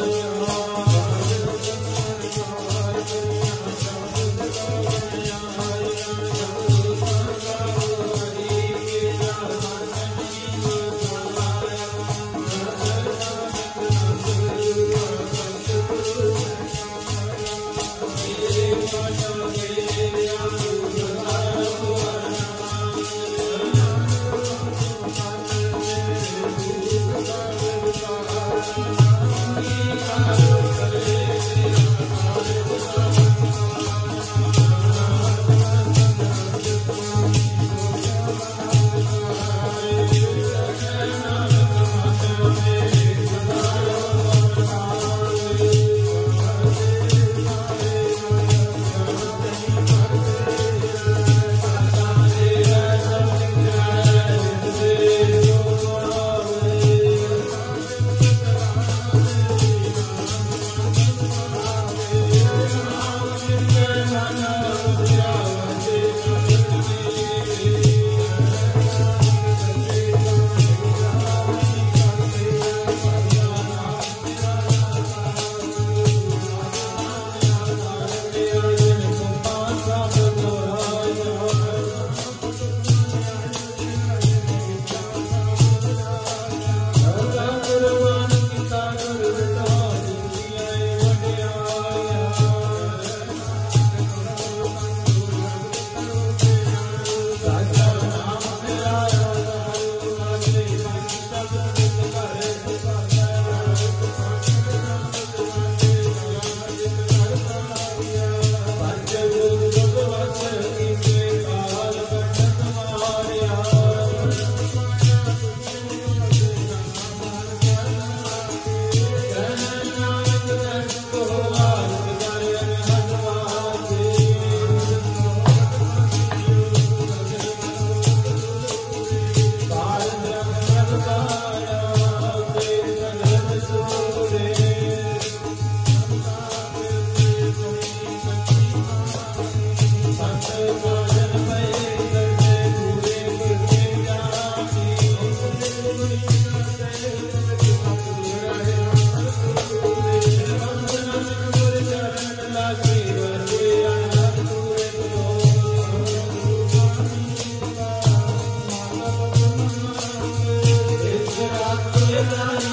Yeah.